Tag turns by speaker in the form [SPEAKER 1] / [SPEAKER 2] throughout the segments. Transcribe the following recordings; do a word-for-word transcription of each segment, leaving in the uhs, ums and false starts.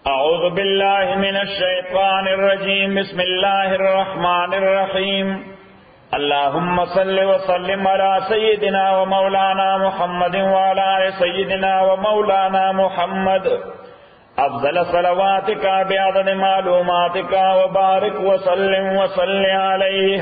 [SPEAKER 1] أعوذ بالله من الشيطان الرجيم بسم الله الرحمن الرحيم اللهم صل وسلم على سيدنا ومولانا محمد وعلى آل سيدنا ومولانا محمد أفضل صلواتك بعدد معلوماتك وبارك وسلم وصل عليه.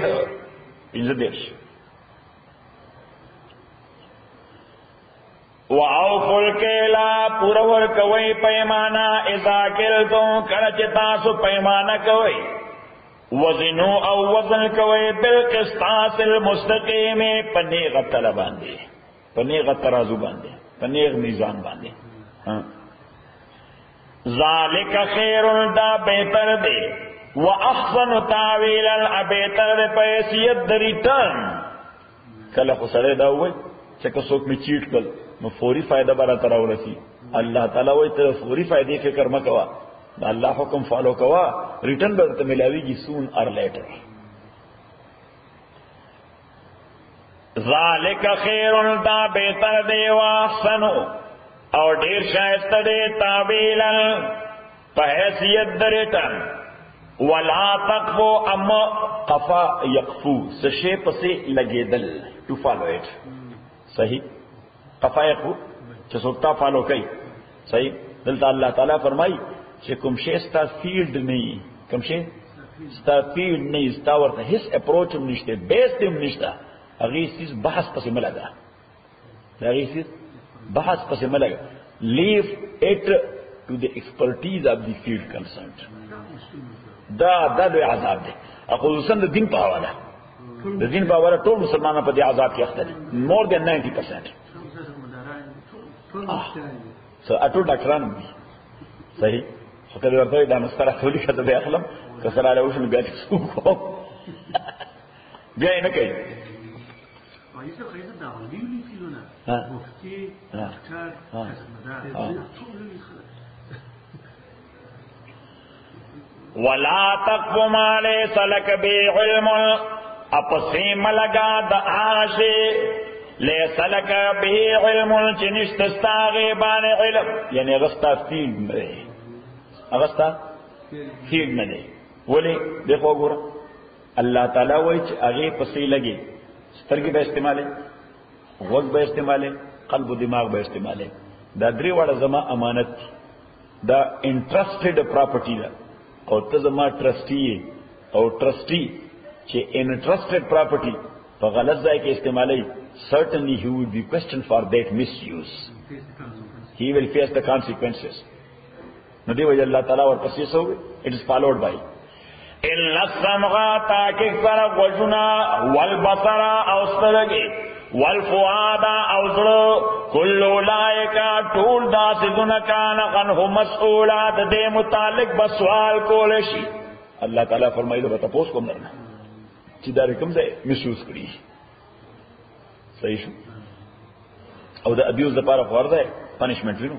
[SPEAKER 1] وَأَوْفُوا الْكَيْلَ پورور کوئی پیمانہ اذا کلتم کلچ تاسو پیمانہ کوئی وزنو او وزن کوئی بالقسطاس المستقیم پنیغ تل باندے پنیغ ترازو باندے پنیغ میزان باندے. ذالک خیر دا بہتر دے واحسن تاویلا بہتر دے پیسیت دا ریٹرن. کل خسرے دا ہوئے چکا سوک میں چیٹ کل نو فوری فائدہ برا تراو رسی. اللہ تعالیٰ وی تر فوری فائدے فکر مکوا اللہ حکم فالو کوا ریٹرن برتا ملاوی گی سون اور لیٹر. ذالک خیر دا بہتر دے واحسنو اور دیر شائست دے تابیلا پہیسیت دا ریٹرن. ولا تقفو اما قفا یقفو سشے پسے لگے دل ٹو فالو ایٹ صحیح قفا یقفو چسوکتا فالو کئی صحیح. دلتا اللہ تعالیٰ فرمائی کہ کم شے ستا فیلڈ نہیں کم شے ستا فیلڈ نہیں ستا ورطا حس اپروچ ہم نشتے بیس تیم نشتا اگیس چیز بحث پسی ملگا اگیس چیز بحث پسی ملگا. Leave it to the expertise of the field concerned. دا دا دوی عذاب دے خصوصاً دا دین پاوالا دا دین پاوالا طول مسلمانہ پا دی عذاب کی اختر مور دین نائنٹی پرسینٹ سو اٹو ڈاکٹران بھی صحیح فکر ورطوی دا مسترہ خولی خطا دے اخلم کسر آلے اوشن بیاتی سوکو بیائی نکئی
[SPEAKER 2] وایسا خیزا دا غلیولی فیلونا مفتی دکتر حسمدار
[SPEAKER 1] ولا تقف ما ليس لك به علم اپسیم لگا دا آشے لیس لك به علم چنشت استاغی بان علم یعنی اغسطا فیلڈ میں رہے اغسطا فیلڈ میں رہے. ولی دیکھو گورا اللہ تعالیٰ ویچ اغی پسی لگے سترگی با استعمالے غوگ با استعمالے قلب و دماغ با استعمالے. دا دری وڑا زما امانت دا انٹرسٹڈ پراپرٹی دا اور تزما ٹرسٹی اور ٹرسٹی چھے انٹرسٹڈ پراپرٹی تو غلط ذائع کے استعمالی certainly he will be questioned for that misuse. He will face the consequences. ندی وجہ اللہ تعالیٰ اور پسیس ہوگی it is followed by إِلَّا السَّمْغَا تَاكِكْ سَرَ وَجُنَا وَالْبَصَرَ أَوْسْتَرَگِ وَالْفُعَادَ أَوْسْرَ كُلُّ لَائِكَ ٹول دا سِدُنَ كَانَ غَنْهُ مَسْئُولَات دے متعلق بسوال کولشی. اللہ تعالیٰ فرمائی دو بتا پوس کو مرنا چی دا رکم دے مسیوز کری صحیح شو او دا ابیوز دا پارا خوار دے پانشمنٹ وینو.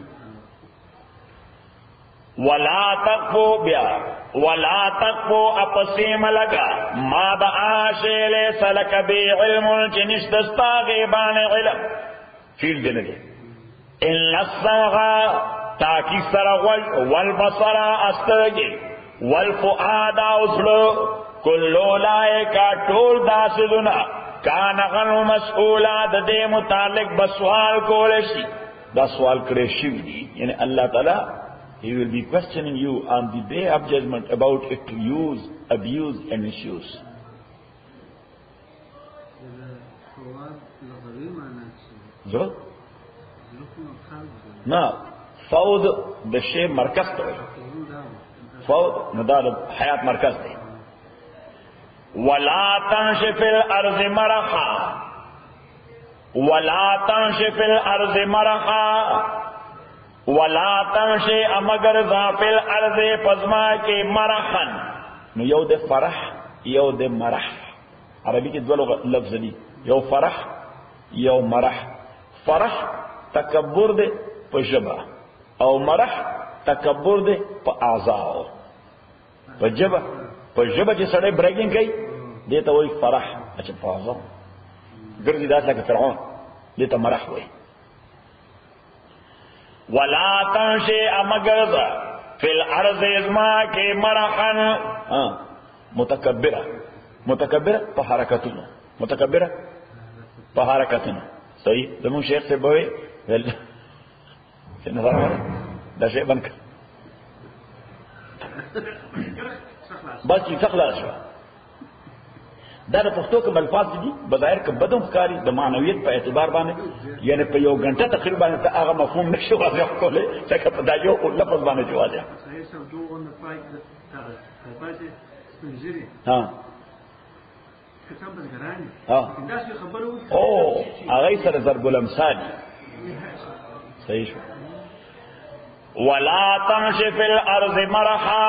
[SPEAKER 1] ولا تقفو بیا ولا تقفو اپسیم لگا ما دا آشے لیس لک بی علم چنش دستا غیبان علم فیل دے لگے. الا السمغا تاکی سرغل والبصر استرگی والفؤاد اسلو کلو لائے کا ٹول داسدنا کان غنو مسئولات دے متعلق بسوال کولشی دا سوال کرے شیو دی یعنی اللہ تعالی he will be questioning you on the day of judgment about its use, abuse and misuse. جو نا فوض دا شے مرکز تو فوض ندار حیات مرکز دے. ولا تنش فی الارض مرحا ولا تنش فی الارض مرحا ولا تنش امگر ذا فی الارض پزما کے مرحن نو یو دے فرح یو دے مرح عربی کے دو لفظ دی یو فرح یو مرح. فرح تکبر دے پا جبا او مرح تکبر دے پا اعضاء پا جبا پا جبا چی سڑے بریگنگ کئی دیتا وہی فرح اچھا پا اعضاء گردی دات لکا فرعون دیتا مرح ہوئی. ولا تنشے امگرزا فی الارض ازما کے مرحن متکبرہ متکبرہ پا حرکتونو متکبرہ پا حرکتونو صحیح زمون شیخ سے بوئے سے نظر آرہا دا شیخ بن کر بس چی سخلاص شوا دا دا پختو کم الفاظ دی بظاہر کم بدم کاری دا معنویت پا اعتبار بانے یعنی پا یو گھنٹہ تقریب بانے تا آغا مفہوم نشو واضح کولے چاکہ پا دا یو لفظ بانے جو واضح ہاں ہاں او آغای سر ضرب الامثالی صحیح شو ولا تمشي في الارض مرحا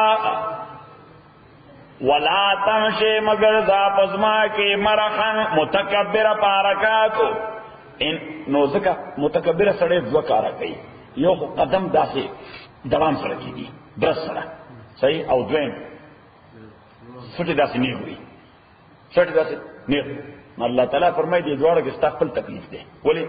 [SPEAKER 1] ولا تمشي مگر ذا پزما کے مرحا متکبر پارکاتو ان نو زکا متکبر سڑے زکارا گئی یو قدم داسے دوام سڑکی دی برس سڑا صحیح او دوین سٹی داسے نہیں ہوئی سٹی داسے نہیں ہوئی اللہ تعالیٰ فرمائی دی دوارا کہ استقبل تکلیف دے بولی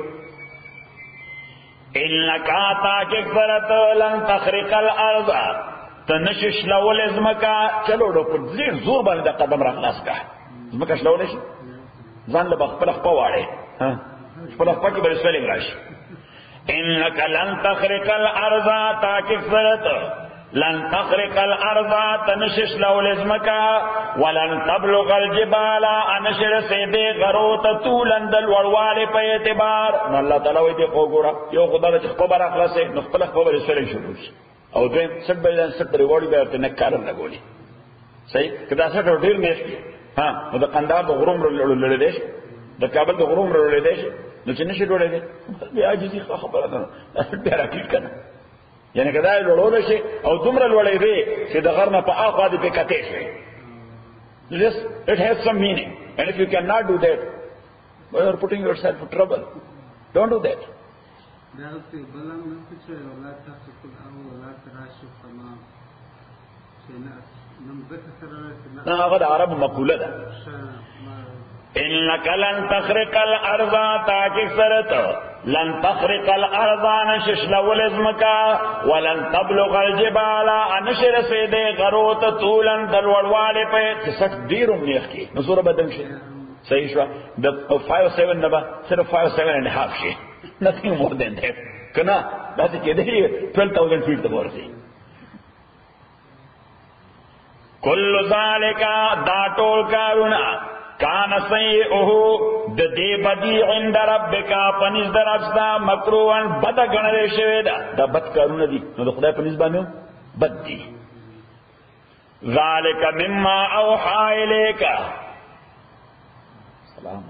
[SPEAKER 1] انکا تاکک فرت لن تخرق الارض تنشش لول ازمکا چلو ڈو پر زیر زور بانے دا قدم را خلاص کا ازمکا شلولے شی زان لبا خپل خپا واڑے خپل خپا کی بری سویلنگ راشی انکا لن تخرق الارض تاکک فرت لن تخرق الارض تنشش لول ازمکا ولن تبلغ الجبال انشر سیدے غروت طولن دل وروالے پہ اعتبار نو اللہ تعالیٰ وی دے خو گورا یو خدا دا چخ پبر اخلاصے نو خپل خپل سویلنگ شروع شی او دویم سٹ بلیدن سٹ بریوڑی بیارتے نکارن لگولی صحیح کدا سٹ رو دیر نیش کی ہاں نو دا قندار دا غروم رو لڑے دیش دا کابل دا غروم رو لڑے دیش نو چی نشی لڑے دے بی آجیزی خبر دا سٹ بیارا کیٹ کنا یعنی کدا لڑو نشی او دمر لڑے دے چی دا غرنا پا آقا دی پی کتے شوی This, it has some meaning. And if you cannot do that, well, you are putting yourself in trouble. Don't do that. هذا عرب مقولة ده إنك لن تخرق الأرض تاكي سرت لن تخرق الأرض نشش لول ازمكا ولن تبلغ الجبال انشر سيدي غروت طولا دلوالوالي پہ سٹ دیر امنیخ کی نصورة بدن شي صحیح شوا the five seven نبا صرف five seven and a half شي nothing more than that کنا باسي کہتے ہیں twelve thousand feet تبور سی کل ذالک دا ٹول کارونا کان سیئہو دے بدی عند ربکا پنیز در افسدا مکروان بدا گنرے شوے دا دا بد کارونا دی نو دا خدای پنیز بانیو بد دی ذالک مما اوحا الیکا سلام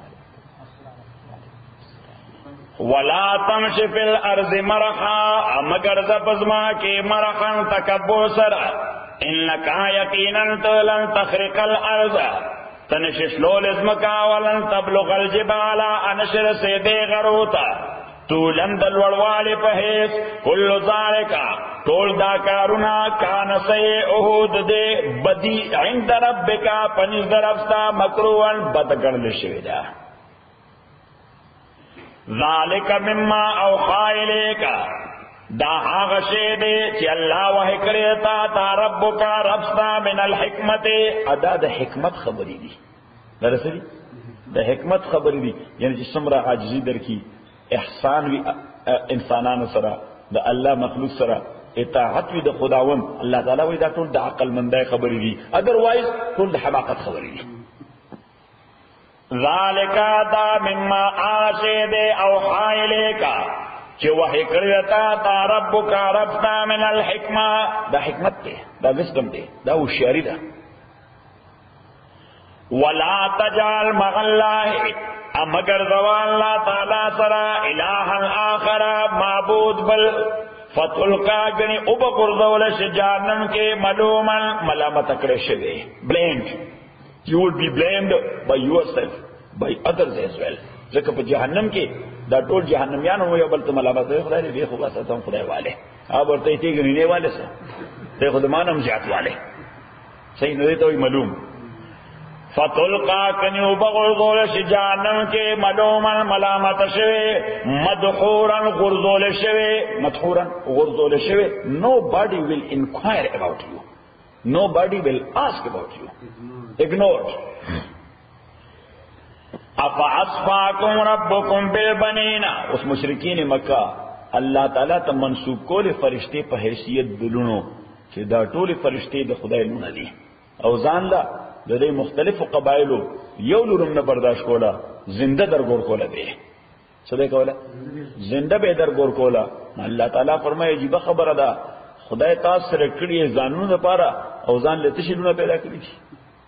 [SPEAKER 1] علیکم ولا تمش فی الارض مرحا مگر زپزما کے مرحا تکبر سرا انکا یقینا لن تخرق الارض تنشش لول ازمکا ولن تبلغ الجبال انشر سیدے غروتا طولن دلوڑوالے پہیس کل ذالکا طول دا کارونا کان سیئہود دے بدی عند ربکا پنیز در افستا مکروان بدگرد شویدہ ذالک مما اوحا الیکا دا آغا شیدے چی اللہ وحی کریتا تا ربکا ربستا من الحکمت ادا دا حکمت خبری دی دا رسلی دا حکمت خبری دی یعنی چی سمرا عاجزی در کی احسان وی انسانان سرا دا اللہ مخلوق سرا اطاعت وی دا خداون اللہ تعالی وی دا طول دا عقل مندائی خبری دی ادروائز طول دا حماقت خبری دی ذالکا دا مما آغا شیدے اوحا الیکا چی وحی کریتا تا ربکا ربتا من الحکمہ دا حکمت دے دا وزدم دے دا ہوشیاری دا ولا تجعل مع اللہ امگر زوان اللہ تعالی سرا الہا آخر معبود بل فتلقا گنی ابقر دولش جانم کے ملومن ملامت اکڑے شدے blamed you will be blamed by yourself by others as well ذکر پا جہنم کے دا ٹول جہنمیان ہوئے بل تو ملامت ہوئے خدا نے دیکھو گا ساتھ ہم خدای والے آپ اور تیتی گرینے والے سے دیکھو دمان ہم جات والے صحیح نہ دیتا ہوئی معلوم فتلقا کنیو بغرزول شی جہنم کے ملومن ملامت شوی مدحورا غرزول شوی مدحورا غرزول شوی. Nobody will inquire about you. Nobody will ask about you. Ignored. افعصفاکم ربکم بالبنین. اس مشرکین مکہ اللہ تعالیٰ تا منسوب کول فرشتے په حیثیت دلونو چې دا ټول فرشتے د خدای لونه دي او ځان لا د دې مختلفو قبایلو یو لورم نه برداشت کولا زنده درګور کوله به څه دی کوله زنده به درګور کوله. الله تعالیٰ فرمایي عجیب خبره ده خدای تاسو سره کړی ځانونو لپاره او ځان لته شنو پیدا کړی دي.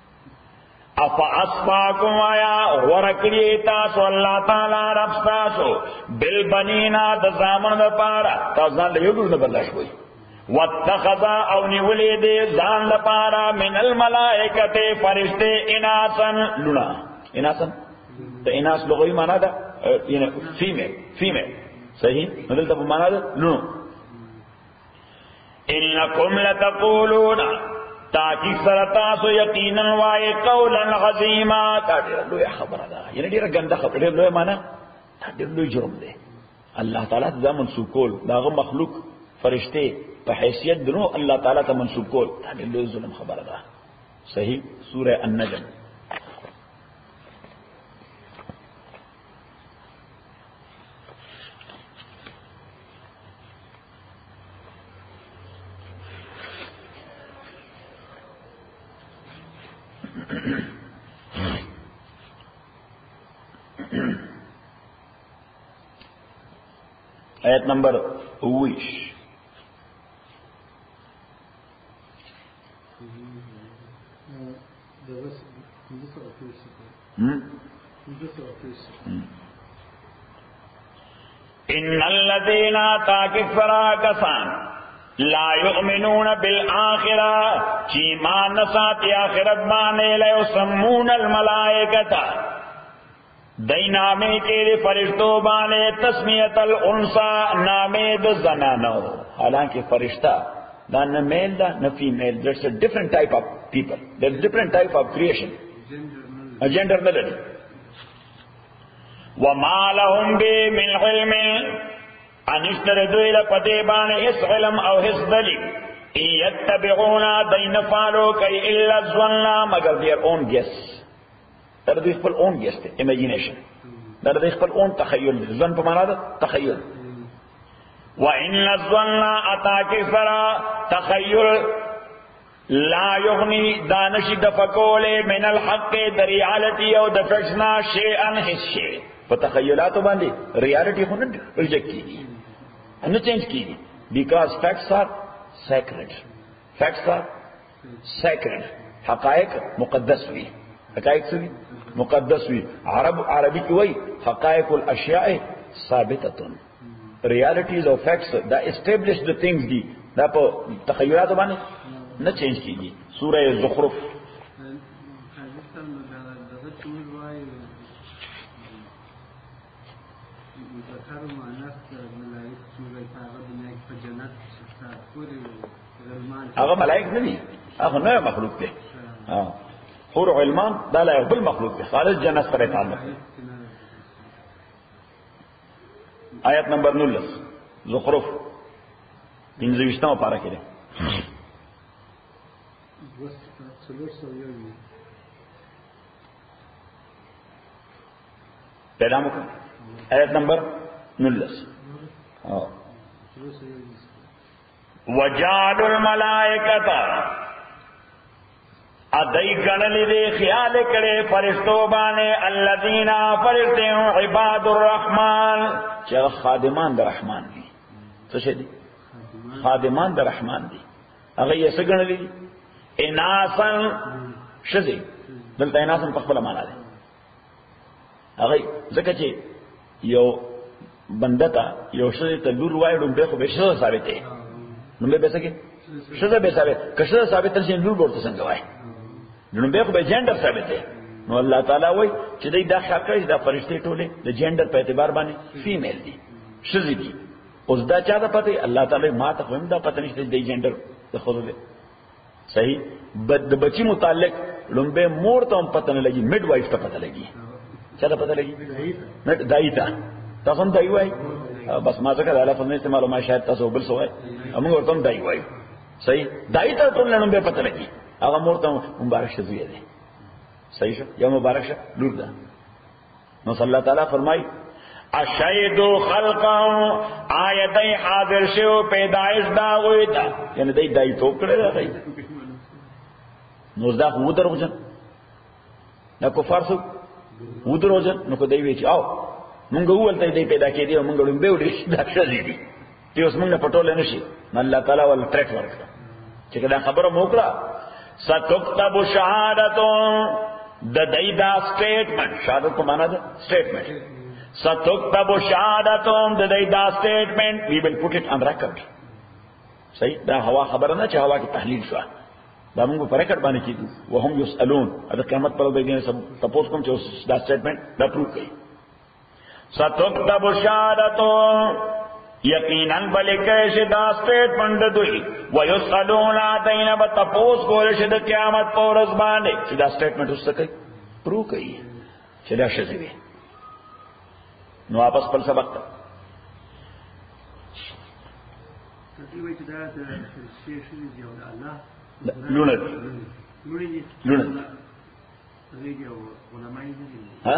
[SPEAKER 1] افعصفاکم آیا ورکړی تاسو الله تعالی رب تاسو بالبنینا د زامن لپاره تاسو ځان له یو لور نه برداشت کوئ. واتخذ او نیولی دے ځان لپاره من الملائکه فرشتے اناسن لونا. اناسن ته اناس لغوی معنا ده یعنی فیمیل فیمیل صحیح دلته په معنا ده لونو. انکم لتقولون تاکي سرتا سو یقینا وای قولا عظیما. دا ډیره لوی خبره ده یعنی ډیره ګنده خبره ډیره لوی معنا دا ډیره لوی جرم ده. الله تعالی ته منسوب کول داغه مخلوق فرشتے په حیثیت دنو الله تعالی ته منسوب کول دا ډېر ظلم خبره ده. صحیح سوره النجم. آیت نمبر اویش. ان الذين تاكفرا كسان لا يؤمنون بالآخرة چیمان نساتی آخرت بانے لا يسمون الملائکتا دای نامے کے فرشتوں بانے تسمیت الانسا نامے د زنانو. حالانکہ فرشتہ دا نہ میل دا نہ female. There's a different type of people. There's a different type of creation. A gender melody. وَمَا لَهُمْ بِهِ مِنْ عِلْمٍ انشتر دوی لپتے بانے اس علم او اس دلیل. اِن يَتَّبِعُونَ دین فالو کئی إِلَّا الظَّنَّ مگر their own guess. در دوی خپل own guess تے imagination. در دوی خپل own تخیل. ظن پا مانا دا تخیل. وَإِنَّ الظَّنَّ أَتَاكِ سَرَا تخیل لا یغنی دانشی دفکولے من الحق در ریالتی او دفعنا شیئن حصے. فتخیلاتو باندے ریالٹی خو نہ ریجیکٹ کی گی نہ چینج کی گی because facts are sacred. Facts are sacred. حقائق مقدس ہوئی. حقائق سے مقدس ہوئی. عرب عربی کی وہی حقائق الاشیاء ثابتتن. ریالٹیز اور فیکٹس دا اسٹیبلشڈ تھنگز دی دا پا تخیلاتو باندے نہ چینج کی گی. سورہ زخرف. اگر ملائک نہیں اگر نئے مخلوق تھے حور علمان دا لا بل مخلوق تھے خالص جنت پر تعلق. آیت نمبر نلس زخرف پنځویشتمه پارہ کې ده. پیدا مکن آیت نمبر نلس. وجعلوا الملائکۃ ادئی گنلی دے خیال کرے فرشتوں بانے الذین فرشتے عباد الرحمن چاہ خادمان در رحمان دی. تو شے دی خادمان در رحمان دی. اگر یہ سگن لی اناسن شزی دلتا اناسن پخبل مانا دے. اگر ذکر چے یو بندتا یو شزی تلور وائی ڈنبے خوبے شزا ثابتے ڈنبے بے سکے شزا بے ثابت کشزا ثابت تنشی نور بورتا سنگوائی ڈنبے خوبے جینڈر ثابتے. نو اللہ تعالیٰ وی چی دی دا خیال کرش دا فرشتے ٹولے دا جینڈر پہ اعتبار بانے فیمیل دی شزی دی. اس دا چاہ دا پتے اللہ تعالیٰ ما تقویم دا پتہ نشتے دی جینڈر دا خود دے صحیح. د بچی متعلق لمبه مور ته پته نه لګي، میډ وایف ته پته لګي. چا ته پته لګي؟ میډ دای ته. تاسو هم دای وای، بس ما ځکه دا لفظ نه استعمالو، ما شاید تاسو بل څه وای، موږ ورته هم دای وای. صحیح. دای ته ټول لمبه پته لګي، هغه مور ته مبارک شه زوی دی. صحیح شو یا مبارک شه لور ده. نو صلی الله تعالی فرمای اشهدوا خلقهم، آیتای حاضر شو پیدائش دا غوی تا، یعنی دای دای توپ کړه راځي. نو دا خو دروځه دا کفار سو و دروځه. نو کو دی وی چې او مونږ ولته دی پیدا کړی او مونږ لوم به وړي دا شې دي چې اوس مونږ پټول نه شي. الله تعالی ول ټریک ورکړه چې دا خبره موکړه ستكتب شهادتهم، د دای دا سټیټمنټ، شهادت په معنا ده سټیټمنٹ. ستكتب شهادتهم، د دای دا statement we will put it in record. صحیح. دا هوا خبره نه چې هوا کې تحلیل شو، دا موږ په ریکارډ باندې کیږي. وهم یسالون، دا قیامت پر ورځ سب تاسو کوم چې دا سټیټمنټ دا پروف کوي. ستكتب شهادتهم، یقینا بلکه چې دا سټیټمنټ دوی ويسالون دینه به تاسو کول شي د قیامت پر ورځ باندې چې دا سټیټمنټ اوس کوي پروف کوي چې دا شې دی. نو واپس پر سبق ته
[SPEAKER 2] تدوی چې دا د شیخ دی او الله
[SPEAKER 1] لونه
[SPEAKER 2] لونه
[SPEAKER 1] لونه
[SPEAKER 2] دغه علماء دي
[SPEAKER 1] ها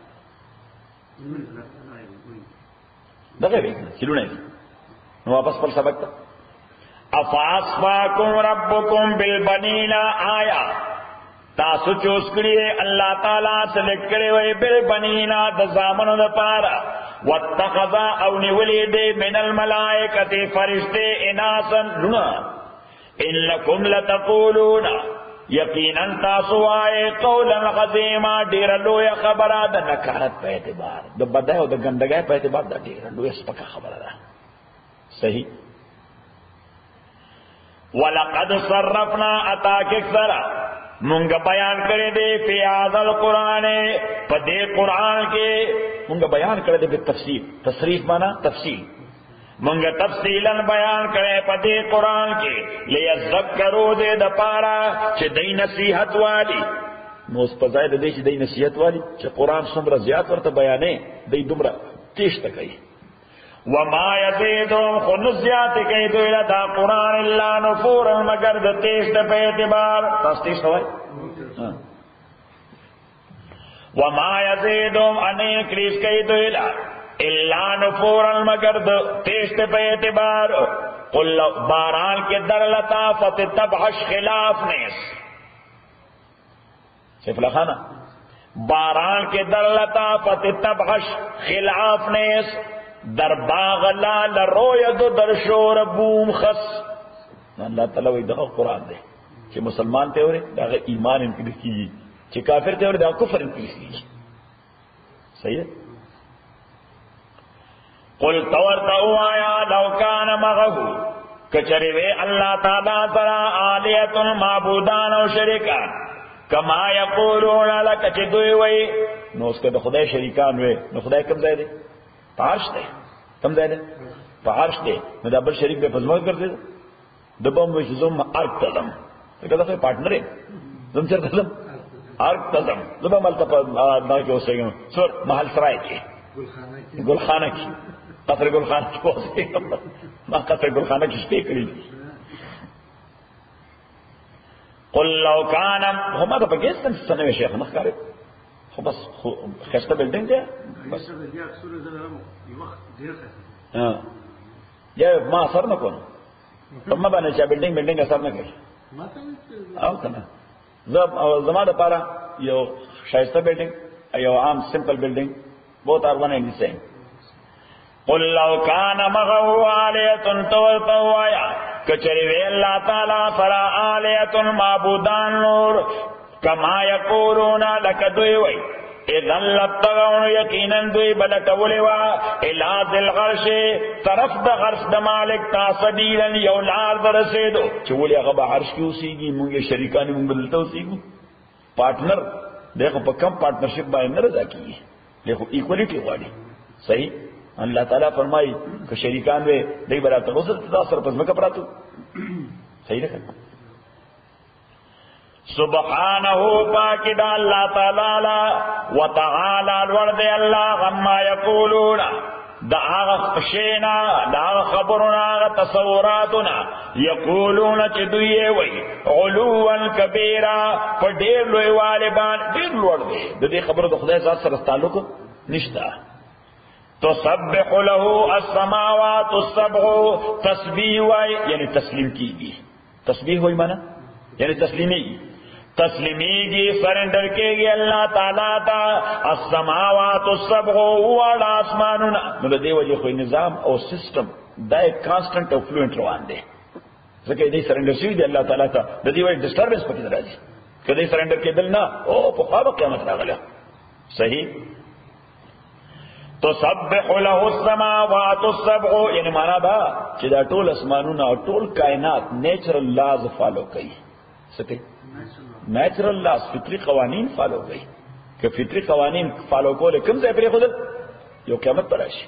[SPEAKER 1] دغه وی چې لونه. نو واپس پر سبق ته افاسفاکم ربکم بالبنین، آیا تاسو چوس کړی الله تعالی سلیکټ کړی وای بالبنین د زامنو لپاره، واتخذ او نیولې دې من الملائکه فرشته اناسا لنا، انکم لتقولون یقینا تاسو وای قولا عظیما ډیر لوی خبره ده. نکارت په اعتبار د بدای او د ګندګۍ په اعتبار دا ډیر لوی سپکه خبره ده. صحیح. ولقد صرفنا اتاک اکثر، مونږ بیان کړی دی په هاذا القرآن، په دې قرآن کې مونږ بیان کړی دی په تفصیل. تصریف معنا تفصیل. مونږ تفصیلا بیان کړی په دې قرآن کې لیذکروا دې د پاره چې دې نصیحت والی. نو اوس په ځای د دې چې دې نصیحت والی چې قرآن څومره زیات ورته بیانې دې دومره تیښته کوي. وما یزیدهم خنزیات کوي دوی له دا قرآن الا نفورا مگر د تیښته په اعتبار. تاسو تیښته وایي وما یزیدهم ان انکریز کوي دوی له الا نفورا مگر د تیښته په اعتبار. قل باران کے در لطافت تبحش خلاف نیس، سفلا خانہ باران کے در لطافت تبحش خلاف نیس، در باغ لال روید در شور بوم خس. اللہ تعالیٰ وی دغه قرآن دے چې مسلمان ته وره دغه ایمان انکریز کیږي، چې کافر ته وره دغه کفر انکریز کیږي. صحیح. قل تورتو آیا لو کان مغه کچری وی اللہ تعالی سرا آلیت معبودان او شرکان کما یقولون لک چې دوی وی نو اس کے خدای شریکان وی نو خدای کوم ځای دی؟ پارش دی. کوم ځای دی؟ پارش دی. نو دا بل شریک به پزما ګرځي د بم وی زوم ارک تلم دا څه پارټنر زم چر تلم ارک تلم زما مل ته دا کې اوسېږم سر محل سرای کې ګلخانه کې قصر ګلخانه کې اوسېږم ما قصر ګلخانه کې شپې کړې. قل لو کان هم دا پاکستان څنګه شیخ مخکاره خو بس خسته بلډینګ دی بس ها یا ما اثر نه کوم ته ما باندې چې بلډینګ بلډینګ اثر نه کوي او کنه زب زما د پاره یو شایسته بلډینګ یو عام simple building both are one and the same. قل لو کان مغو آلیت توتوایا کچری وی اللہ تعالی فرا آلیت معبودان نور کما یقولون لکدوی وی اذن لبتغون یقینا دوی بلکولی وا الى ذل غرش طرف د غرش د مالک تا سبیلا یولار درسیدو چولی اغبا عرش کی اسیگی مونگی شریکانی مونگ بدلتا اسیگو پارٹنر دیکھو پا کم پارٹنرشپ بائی نرزا کی دیکھو ایکولیٹی غاڑی صحیح. اللہ تعالیٰ فرمائی کہ شریکان وے دی برا تو غسل تدا سر پس مکہ پراتو صحیح رکھا سبحانه پاک دا اللہ تعالی و تعالی الورد اللہ غما یقولون دا آغا خشینا دا آغا خبرنا آغا تصوراتنا یقولون چی دوئے وی علوان کبیرا پر دیر لوئی والبان دیر لوڑ دے دا دی خبر دا خدای ذات سر تعلق نشتا تسبح له السماوات السبع تسبیح وی یعنی تسلیم کی گی تسبیح ہوئی مانا یعنی تسلیمی گی تسلیمی گی سرنڈر کے گی اللہ تعالیٰ تا السماوات السبع والا آسمانونا نو دے وجہ کوئی نظام او سسٹم دا ایک کانسٹنٹ او فلوئنٹ روان دے سکے دے سرنڈر سوئی دے اللہ تعالیٰ تا دے وجہ ڈسٹربنس پکی درہ دی کہ دے سرنڈر کے دل نا او پخواب قیامت راغلہ صحیح تو سبح له السماوات السبع یعنی مانا دا چی دا ٹول اسمانونا اور ٹول کائنات نیچرل لاز فالو کئی سکے نیچرل لاز فطری قوانین فالو گئی کہ فطری قوانین فالو کو لے کم سے پری خودل جو قیامت پر آشی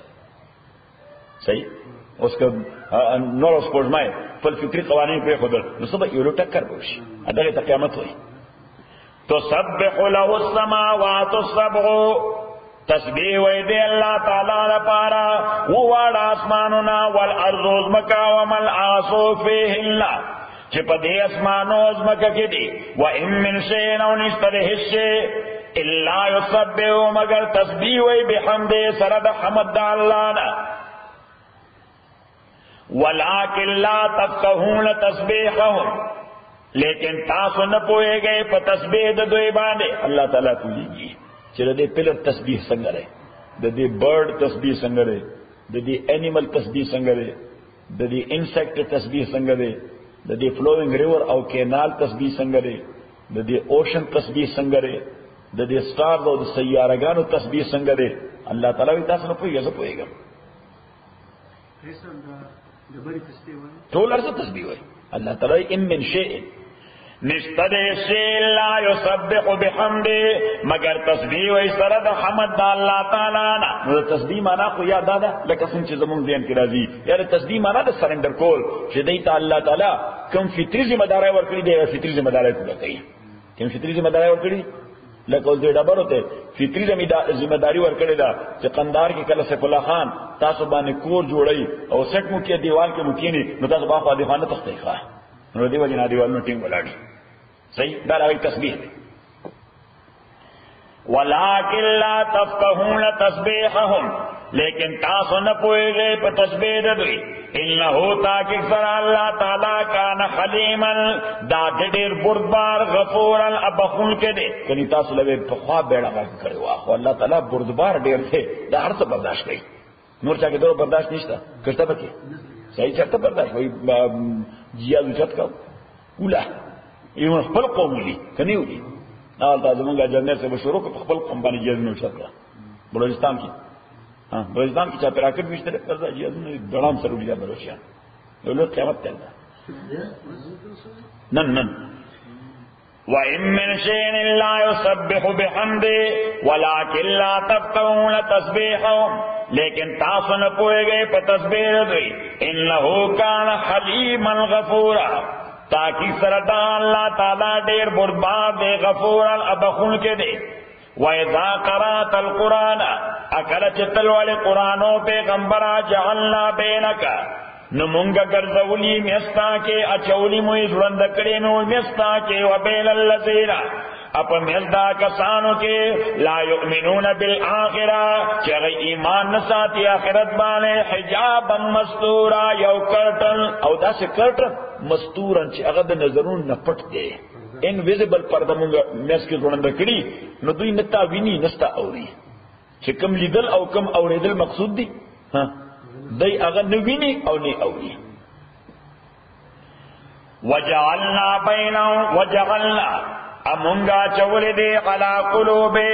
[SPEAKER 1] صحیح اس کا نور اس پوزمائے فل فطری قوانین پری خودل نصبح ایولو ٹکر بوشی ادھر تا قیامت ہوئی تو سبح له السماوات السبع تسبیح ویدے اللہ تعالیٰ لپارا وواد آسماننا والارض ازمکا ومن آسو فیہن چپا دے اسمانو ازمکا کی دی وَإِن مِّن شَيْءٍ أَوْ نِشْتَرِ حِشِّ إِلَّا يُسَبِّحُ مگر تسبیح وی بحمد سرد حمد دالانا وَلَكِنْ لَا تَفْقَهُونَ تَسْبِحَهُمْ لیکن تاسو نہ پوئے گئے پا تسبیح دوئے باندے اللہ تعالیٰ پوئے گی چرا دے پلر تسبیح سنگر ہے دا دے برڈ تسبیح سنگر ہے دا دے اینیمل تسبیح سنگر ہے دا دے انسیکٹ تسبیح سنگر ہے دا دے فلوئنگ ریور او کینال تسبیح سنگر ہے دا دے اوشن تسبیح سنگر ہے دا دے سٹارز او دا سیارگانو تسبیح سنگر ہے اللہ تعالیٰ بھی تاسو نہ پوئے گا سو پوئے گا ٹول عرصہ تسبیح ہوئی اللہ تعالیٰ ام من شیئن نشتد شیء لا یسبح بحمد مگر تسبیح و سرد حمد دا اللہ تعالیٰ نا تسبیح مانا کو یاد آدھا لکہ سن چیز مونگ دین کی رازی یعنی تسبیح مانا دا سرنڈر کول شدیتا اللہ تعالیٰ کم فطری ذمہ دارے ورکڑی دے فطری ذمہ دارے کو لکئی کم فطری ذمہ دارے ورکڑی لکہ اس دے ڈبر ہوتے فطری ذمہ داری ورکڑی دا چی قندار کی کل سیف اللہ خان تاسو بانے کور جوڑئی اور سٹ مکیہ دیوال کے مکینی نو تاسو باقوا دیخوانا تختی خواہ نو دیو جنا دیوال نو ٹیم بلاڑی صحیح دار آئی تسبیح دے وَلَكِنْ لَا تَفْقَهُونَ تَسْبِيحَهُمْ لیکن تاسو نہ پوئے گئے پہ تسبیح دوئی انہو تاکہ سر اللہ تعالیٰ کان حلیمن دا دیر بردبار غفورا ابخون کے دے کنی تاسو لگے خواب بیڑا غرق کرے ہوا خو اللہ تعالیٰ بردبار دیر تھے دا ہر سب برداشت گئی نور چاہ کے دور برداشت نشتا کرتا بکی صحیح چاہتا برداشت وہی جیاد اچت کا اولا یہ خپل قوم لی کنی ہوئی نال تازمانگا جرنیل سے بشوروں کو خپل قوم بانی جیاد میں اچت کا بلوچستان کی ہاں بلوچستان کی چاہ پیراکٹ بھی اشترک کرتا جیاد میں دڑام سر اڑیا بلوچیان دولت قیمت تیلتا نن نن وَإِن مِّن شَيْءٍ إِلَّا يُسَبِّحُ بِحَمْدِهِ وَلَكِنْ لَا تَفْقَهُونَ تَسْبِيحَهُمْ لیکن تاسو نہ پوئے گئے پہ تسبیح دوئی انہو کان حلیما غفورا تاکہ سردا اللہ تعالیٰ دیر بردبار دے غفورا ابخون کے دے وَإِذَا قَرَأْتَ الْقُرْآنَ اکل چتل والے قرآنوں پیغمبرا جعلنا بینکا نمونگا گرزولی میستا کے اچولی موی زرندکڑی موی میستا کے وبیل اللذین اپا میزدا کسانو کے لا یؤمنون بالآخرہ چاگئی ایمان نساتی آخرت بانے حجابا مستورا یو کرٹن او دا سے کرٹن مستورا چی اغد نظرون نپٹ دے انویزیبل پردہ مونگا میس کے زرندکڑی نو دوی نتا وینی نستا اوری چی کم لیدل او کم اوریدل مقصود دی ہاں دی اگر نوینی او نی اوری وجعلنا بینہم وجعلنا امونگا چول دے علا قلوبے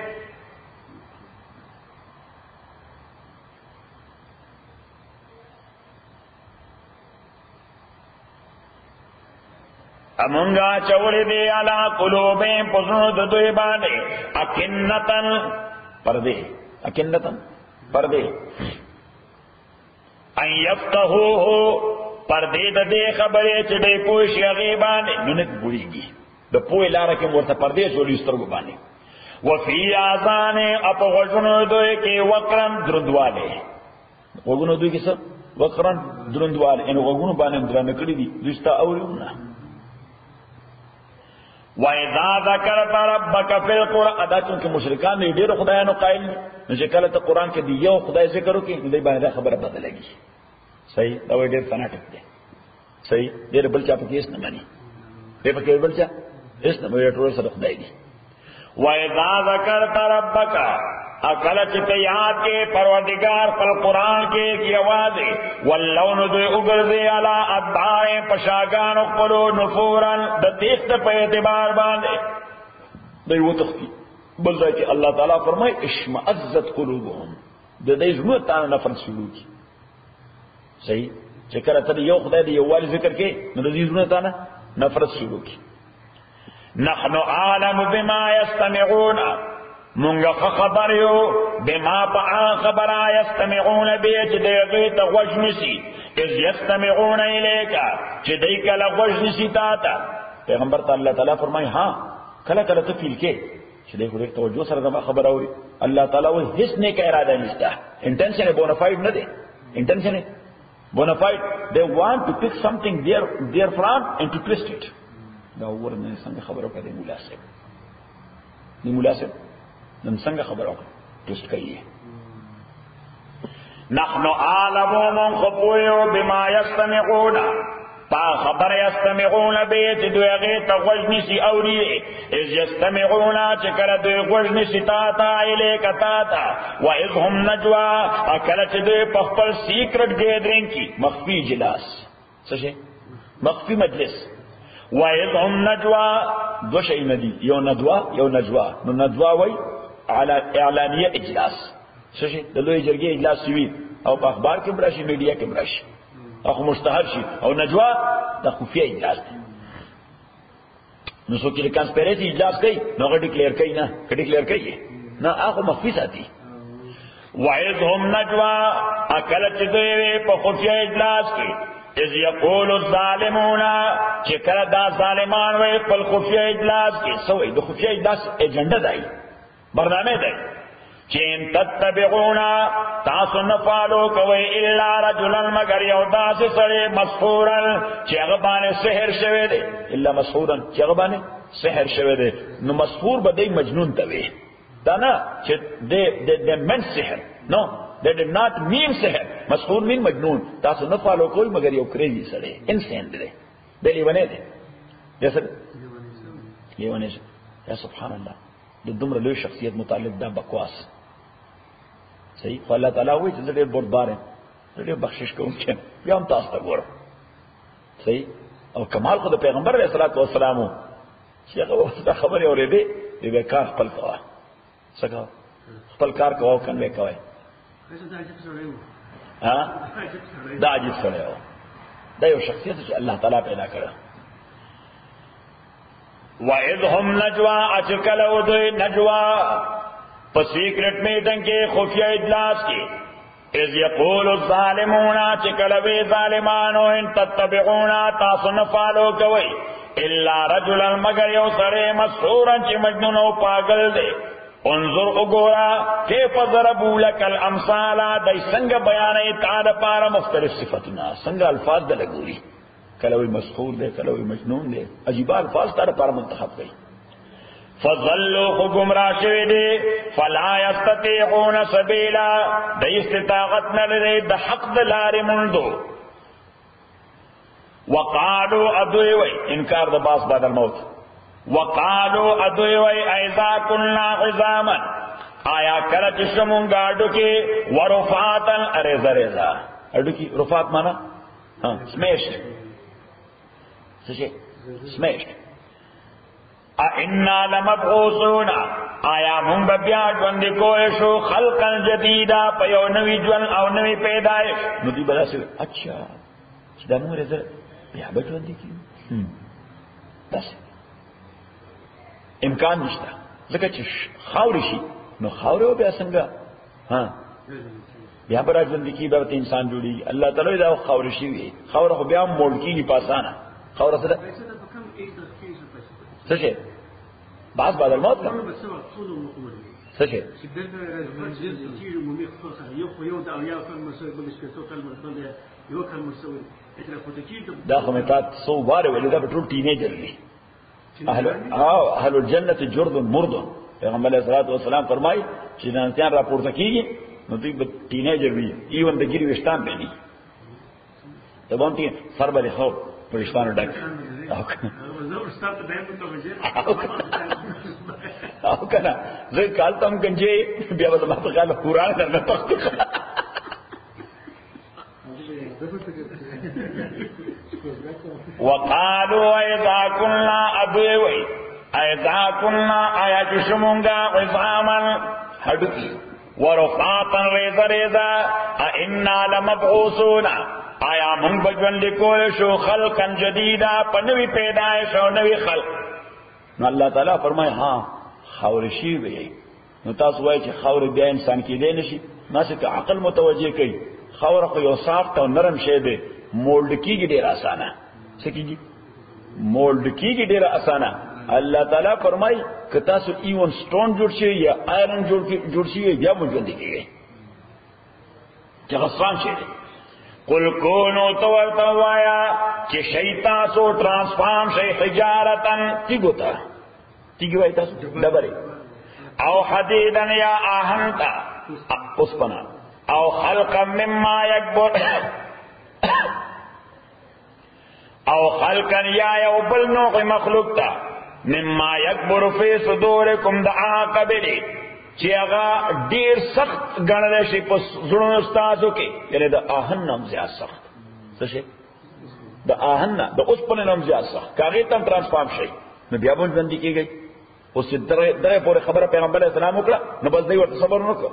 [SPEAKER 1] امونگا چول دے علا قلوبے پسند دوی بانے اکنتن پردے اکنتن پردے ان یفتہو ہو پردے دے خبرے چڑے پوشی غیبانے ننک بڑی گی د پوهې لاره کې ورته پردې چولې سترګو باندې. وفي آذان اپ غوږونو دوی کې وقرن دروندواله، غوږونو دوی کې څه وقرن دروندواله، ان غوږونو باندې درنه کړی دي دوی ستا اورونه. وَإِذَا ذَكَرْتَ رَبَّكَ فِي الْقُرْآنِ ادا چونکه مشرکان دې ډېر خدایانو قائل نو چې کله ته قرآن کې دی یو خدای ذکر وکړي نو دې باندې خبره بدلېږي. صحیح دا وړ ډېر فناټک دی. صحیح ډېر بل چا په کیس نه مانی دې په کې بل چا هیڅ نه وړ ټول سره خدای دی. وَإِذَا ذَكَرْتَ رَبَّكَ اکل چې یاد کې پروردگار پر قرآن کې کی आवाज واللون دوی وګرځي علی ادعای پشاګان خپلو نفورن د تیخت په اعتبار باندې دوی وتختی. بل ځای کې الله تعالی فرمای اشمئزت قلوبهم د دې زموږ تعالی نفرت شروع کی. صحیح چې کله ته یو خدای دی یو والی ذکر کې نو د دې زموږ تعالی نفرت شروع کی. نحنو عالم بما يستمعون مونږه خبر یو بما پا خبر یستمعون به چې دغه ته غوښنسی اذ یستمعون الیک چې دای کله غوښنسی تا ته پیغمبر تعالی تعالی فرمای ها کله کله ته فیل کې چې دغه ډېر توجه سره دا خبر اوري. الله تعالی و هیڅ نه کې اراده نشته، انټنشن بونافاید نه دی، انټنشن بونافاید they want to pick something there there from and to twist it. دا ورنه څنګه خبرو کړي مولا صاحب دی مولا صاحب نن څنګه خبر وکړه ټیسټ کوي. نحنو عالمون خپویو بما یستمعون پا خبر یستمعون به چې دوی هغه ته غوږ نشي اوري اذ یستمعون چې کله دوی غوږ نشي تا ته الیک تا ته و اذ هم نجوا کله چې دوی په خپل سیکرټ گیدرینګ کې مخفي اجلاس څه شي مخفي مجلس و اذ هم نجوا دو شي ندي یو ندوا یو نجوا نو ندوا وای اعلانیه اجلاس څه شي د لوی جرګې اجلاس وی او په اخبار کې براشي میډیا کې براشي اخو مشتهر شي او نجوا د خفیه اجلاس دی. نو څوک چې کانسپیرسي اجلاس کوي نو غړي ډیکلیئر کوي نه ډیکلیئر کوي نه هغه مخفي ساتي. وَإِذْ هُمْ نَجْوَى اکل چې دوی په خفیه اجلاس کې اذ یقول الظالمون چې کله دا ظالمان وي په خفیه اجلاس کې سوې د خفیه اجلاس ایجنډا دی برنامه دی چې ان تتبعون تاسو نه فالو کوي الا رجلا مگر یو داسې سره مسحورا چې هغه باندې سحر شوی دی الا مسحورا چې هغه باندې سحر شوی دی نو مسحور به دی مجنون ته وي دا نه چې د د من سحر نو they did not mean Sahar مسحور mean مجنون تاسو نه فالو کوي مگر یو کریزي سره انسان دی دی لیونه دی جسد لیونه یا سبحان الله د دومره لوی شخصیت متعلق دا بکواس. صحیح خو الله تعالی وایي چې ډېر بردبار یم ډېر بخشش کوونکی یم بیا هم تاسو ته ګورم. صحیح او کمال خو د پیغمبر علیه الصلاۃ والسلام چې هغه خبرې اورېدې دې کار خپل کوه څه کوه خپل کار کوه کنه کوي ها دا عجیب سره و دا یو شخصیت چې الله تعالی پیدا کړ. وَإِذْ هُمْ نَجْوَى اچکل او دوی نجوا په سیکرټ میټنګ کې خفیه اجلاس کې اذ یقول الظالمون اچکل وی ظالمانو ان تتبعون تاسو نه فالو کوي الا رجلا مگر یو سره مسحورا چې مجنون او پاگل دی. انظر وګورا کیف ضربوا لك الامثال دای څنګه بیانې تعالی لپاره مختلف صفاتونه څنګه الفاظ د لګوري کله وی مسحور دی کله وی مجنون دی عجیب الفاظ تر پر منتخب کړي. فضلوا گمراه شوی دی فلا یستطيعون سبیلا د استطاعت نه لري د حق د لارې مونږ. وقالوا ادوی وی انکار د باس بعد الموت. وقالوا ادوی وی اذا كنا عظاما آیا کله چې شمون گاډو کې ورفاتن ارزا رزا اډو کې رفات معنا ها سمیشت څه سمیشت ائنا لمبعوثون آیا مونږ بیا ژوند کوی شو خلقا جديدا په یو نوی ژوند او نوی پیدایش نو دی بل څه اچھا چې دا موږ زه بیا به ژوند کیږي بس امکان نشته ځکه چې خاور شي نو خاور بیا څنګه ها بیا به ژوند کیږي به انسان جوړي الله تعالی دا خاور شي وي خاور خو بیا مول کیږي پاسانه خاور سره څه شي باز بعد الموت کا
[SPEAKER 2] بس مقصود ومقبول
[SPEAKER 1] څه شي
[SPEAKER 2] شدت منزل تيجي مميخ خاصة يخو يود أو يا كلمة سوي بلش كسو كلمة بلش يو كلمة سوي إذا فتكيد
[SPEAKER 1] دا خو متا سو بار ولې دا ټول ټینیجر دي اهل اه اهل الجنه جرد مرد پیغمبر علیہ الصلوۃ والسلام فرمای چې جنتیان راپورته کیږي نو دوی به ټینیجر وي ایون د ګری وشتان به دي ته باندې سر باندې خو پرشتانو ډک او کنه زه کال تم کنجې بیا به ما په خیال قرآن درنه تخت وقالوا اذا كنا ابوي اذا كنا ايات شمونغا عظاما حدث ورفاتا ريزا ريزا ائنا لمبعوثون آیا من بجون لکول شو خلقا جدیدا پنوی پیدایش او نوی خلق نو اللہ تعالیٰ فرمائے ہاں خورشی وی نو تاسو وای چې خور بیا انسان کې دی نشي ناسې که عقل متوجه کوي خور خو یو سافت او نرم شی دی مولډ کیږي ډیر اسانه څه کیږي مولډ کیږي ډیر اسانه الله تعالیٰ فرمای که تاسو ایون سټون جوړ شي یا آیرن جوړ شي یا موجود کیږي چې غصان شي قل کونو تورتا وایا چې شیطان سو ټرانسفارم شي حجارتن تیګوتا تیګ وای تاسو دبره او حدیدن یا آهنتا اوسپنا او خلقا مما یکبر او خلقا یا یو بل نوع مخلوق تا مما یکبر فی صدورکم دعا قبلی چې هغه ډیر سخت ګڼل شي په زړونو ستاسو کې یعنی د آهن نام زیات سخت څه شي د آهن د اوسپنې نام زیات سخت کاغه تم ترانسفارم شي نو بیا به ژوند کیږي اوس درې درې پورې خبره پیغمبر اسلام وکړه نو بس دوی ورته صبر وکړه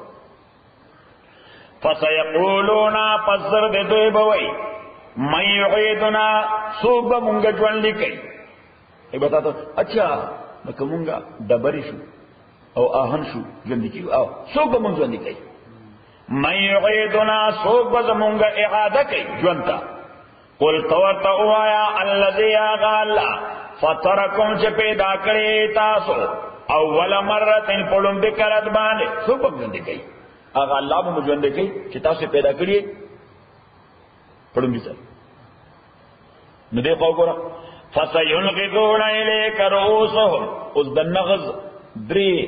[SPEAKER 1] فسيقولون فزر د دوی بوي مَن يعيدنا سوب مونږ ژوند لیکي ای بتاته اچھا نو کومګه دبرې شو او آهن شو ژوند کیو او څوک به مونږ ژوند کوي مَن يعيدنا څوک به مونږه اعاده کوي ژوند ته قل تورت اوایا الذي قال فطركم چې پیدا کړی تاسو اول مره پړم به کرت باندې څوک به ژوند کوي هغه الله به ژوند کوي چې تاسو پیدا کړی پړم دې نو دې خو ګوره فسينغضون اليك رؤوسهم اوس د نغز درې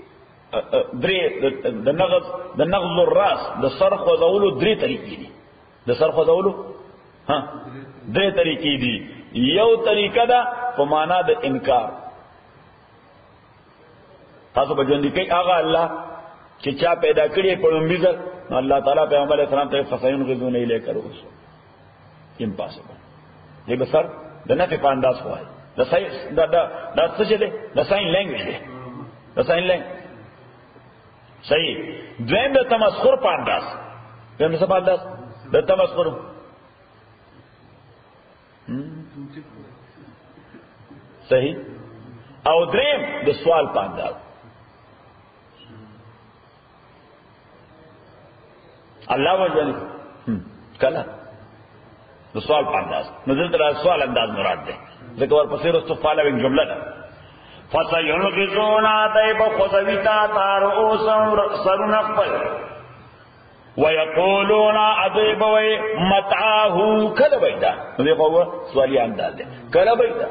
[SPEAKER 1] درې د نغز د نغز الراس د سر خوځولو درې طریقې دي د سر خوځولو ها درې طریقې دي یو طریقه ده په معنا د انکار تاسو به ژوند کوي هغه الله چې چا پیدا کړی په لومبي ځل نو الله تعالی پیغمبر اسلام ته فسينغضون اليك رؤوسهم امپاسبل دې بسر د نفي په انداز وایي د ساينس د د څه دي د ساين لینګویج دی د ساين لینګ صحیح دویم د تمسخر په انداز دویم د څه په انداز د تمسخر صحیح او دریم د سوال په انداز الله وجل کله د سوال په انداز نو دلته سوال انداز مراد ده ځکه ورپسې رسو فالوینګ جمله ده فسينغضون طيب خذويتا تارؤوسم سرون خپل ويقولون اديبوي متعه کله بيدا نو په سوالي انداز ده کله بيدا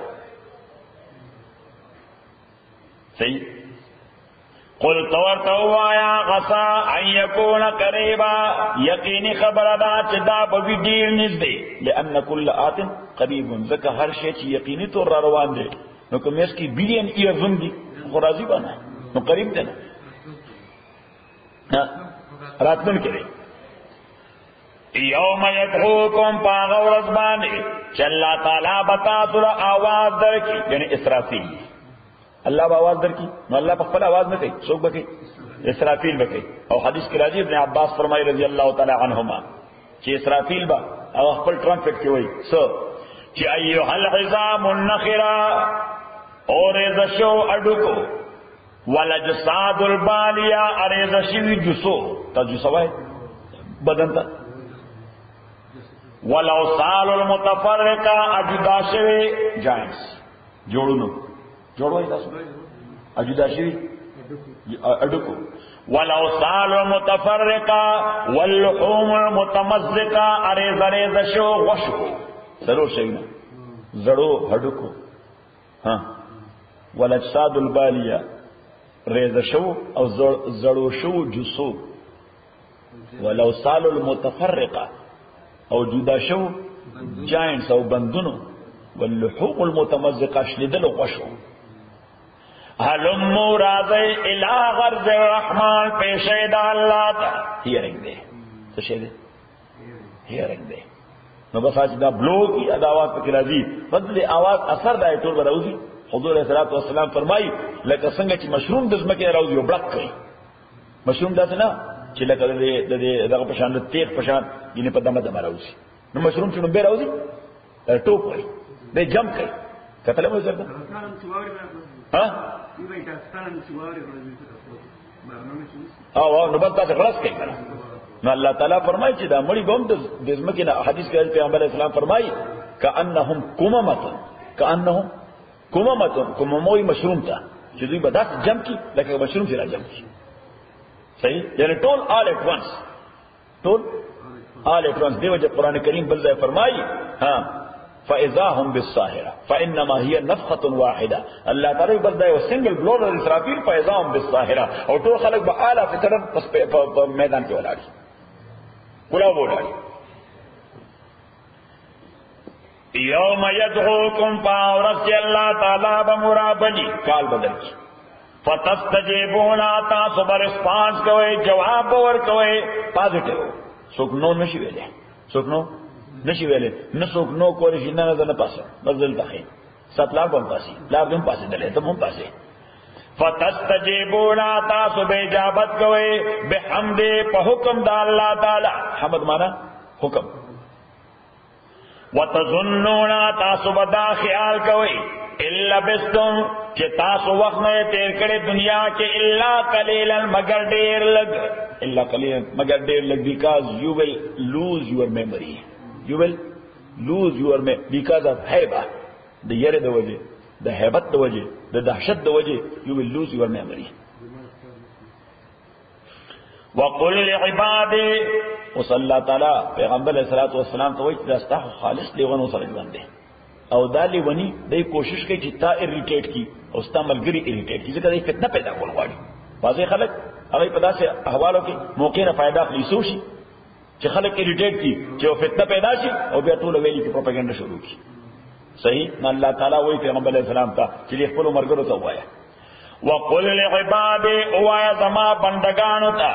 [SPEAKER 1] صحیح قل تورتوا يا غصا ان يكون قريبا يقيني خبر دا چې دا به ډیر نږدې لان كل آت قريب ځکه هر شی چې یقیني تور را روان دی نو کوم اس کی بلین ایرزم دی خو راضی بنا نو قریب دی ها راتن کړي یوم یدعوکم پاغورز باندې چې الله تعالی بتا سره आवाज درکې یعنی اسرافیل الله به आवाज درکې نو الله په خپل आवाज نه کوي څوک به کوي اسرافیل به کوي او حدیث کې راځي ابن عباس فرمایي رضی الله تعالی عنهما چې اسرافیل به او خپل ټرمپټ کې وایي سو چې ایها العظام النخرا اور ازشو اډکو ولجساد البالیا ارزشی جسو تا جسوای بدن تا والاوصال المتفرقه اجدا شوی جاینس جوړونو جوړوي تاسو اجدا شي اډکو والاوصال المتفرقه واللحوم المتمزقه اره زره زشو وشو ضرور شي نه زړو هډکو ها والاجساد الباليه ریز شو او زړو شو جسو والاوصال المتفرقه او جدا شو جاینټس او بندونو واللحوم المتمزقه شلیدل وشو هلمو راضی الى غرض الرحمن پیشید اللہ تا ہیرنگ دے تو شید ہیرنگ دے نو بس آج دا بلو کی ادا آواز پکی رازی فضل آواز اثر دائی طور براوزی حضور علیہ السلام فرمائی لکا سنگا چی مشروم دزمکی راوزی و بلک کئی مشروم دا سنا چی لکا دا دا پشان دا تیغ پشان یعنی پا دم دم راوزی نو مشروم چی نمبے راوزی ٹوپ کئی دے جم کئی کتلے مو زردہ ہاں او نو بس تاسو خلاص کړئ نو الله تعالی فرمایي چې دا مړی بم د دزمکه نه حدیث کې پیغمبر اسلام فرمایي کأنهم کممه کأنهم کممه کمموي مشروم تا چې دوی به داس جم کی لکه مشروم چې را جم کی صحیح یعنی ټول آل ایٹ ونس ټول آل ایٹ ونس دیو چې قران کریم بل ځای فرمایي ها فاذا هم بالساهره فانما هي نفخه واحده الله تعالی بس دا یو سنگل بلور اسرافیل فاذا هم بالساهره او ټول خلک به اعلی فطرت پس په میدان کې ولاړي کلا ولاړي یوم یدعوکم فاورث الله تعالی بمرابلی کال بدل کی فتستجیبون تاسو بر رسپانس کوي جواب ور کوي پازیټیو څوک نو نشي ویلې څوک نو نشي ویلې نسوک نو کول شي نه نه پاسه بدل تخې ستلار بم پاسي لار بم پاسه دلې ته هم پاسه فتستجیبون تاسو به اجابت کوي بحمد په حکم د الله تعالی حمد معنا حکم وتظنون تاسو بدا خیال کوي الا بستم چې تاسو وخت نه تیر کړي دنیا کې الا قليلا مگر ډیر لګ الا قليلا مگر ډیر لګ because you will lose your memory you will lose your memory because of haiba the yere the wajh the haibat the wajh the dahshat the wajh you will lose your memory وقل لعبادي وصلى الله تعالی پیغمبر علیہ الصلوۃ والسلام ته وایي دا ستاسو خالص لیونو سره باندې او دا لیونی دای کوشش کوي چې تا اریټیټ کی او ستا ملګری اریټیټ کی ځکه دای فتنه پیدا کول غواړي بعضی خلک هغه په داسې احوالو کې موقع نه فائدہ اخلي سوشي چې خلک اریټیټ کی چې فتنه پیدا شي او بیا ټول ویلي کې پروپاګاندا شروع کی صحیح نه الله تعالی وایي پیغمبر علیہ السلام ته چې خپل مرګرو ته وایي وقل لعبادي وایا زما بندگانو ته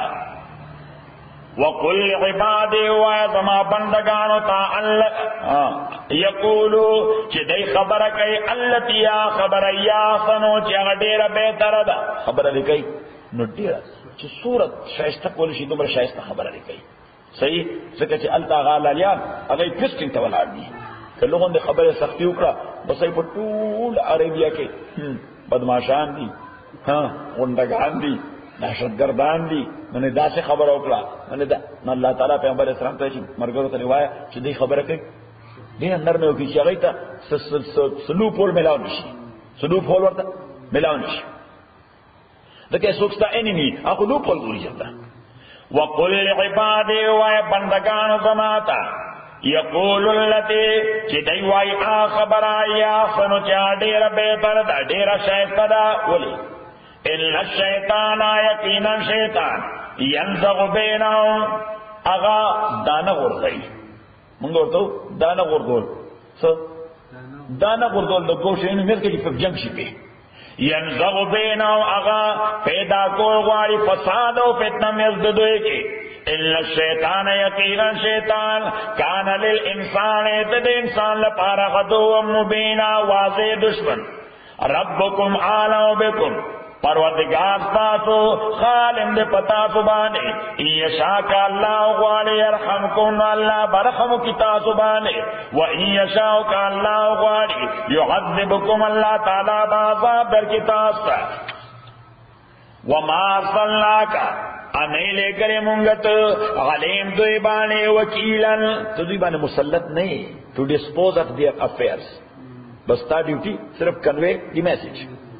[SPEAKER 1] وقل لعبادي وایا زما بندگانو ته الله یقولو چې دای خبره کوي التی یا خبره یا سنو چې هغه ډیره بهتره ده خبره لیکي نو ډیره چې صورت شایسته کول شي دومره شایسته خبره لیکي صحیح ځکه چې التا غالیان هغه کښتین ته ولاړ دي کله غوند خبره سختي وکړه بس په ټول عربیه کې بدمعشان دي ها غونډګان دي دهشتګردان دي نو داسې خبره وکړه نو دا الله تعالی پیغمبر اسلام ته چې مرګرو ته روایت چې دې خبره کوي دې نرمه وکړي چې هغه ته سلو پول ملاو نشي سلو پول ورته ملاو نشي دغه څوک ستا انمي هغه لو پول ورجتا وقل لعبادي وای بندگان زماتا یقول الذی چې دی وای خبره یا فنو چا ډیر به تر دا ډیر شایسته ولي ان الشیطان یقینا شیطان ينزغ بینهم اغا دانه ورغی مونږ ورته دانه ورغول څه دانه ورغول د ګوښینو مېر کې په جنگ شي په ينزغ بینهم اغا پیدا کول غواړي فساد او فتنه مېز د دوی کې ان الشیطان یقینا شیطان کان للانسان د انسان لپاره غدو مبینا واضح دشمن ربکم عالم بكم پروردگار تاسو خالم دے پتا سبانے ایشاک اللہ غوالی یرحمکن اللہ برحم کی تاسو بانے و ایشاک اللہ غوالی یعذبکم اللہ تعالی بازاب در کی تاسا وما ارسلناکا انے لے کرے منگت غلیم دوی بانے وکیلن تو دوی بانے مسلط نہیں to dispose of their affairs بس تا ڈیوٹی صرف کنوے دی میسج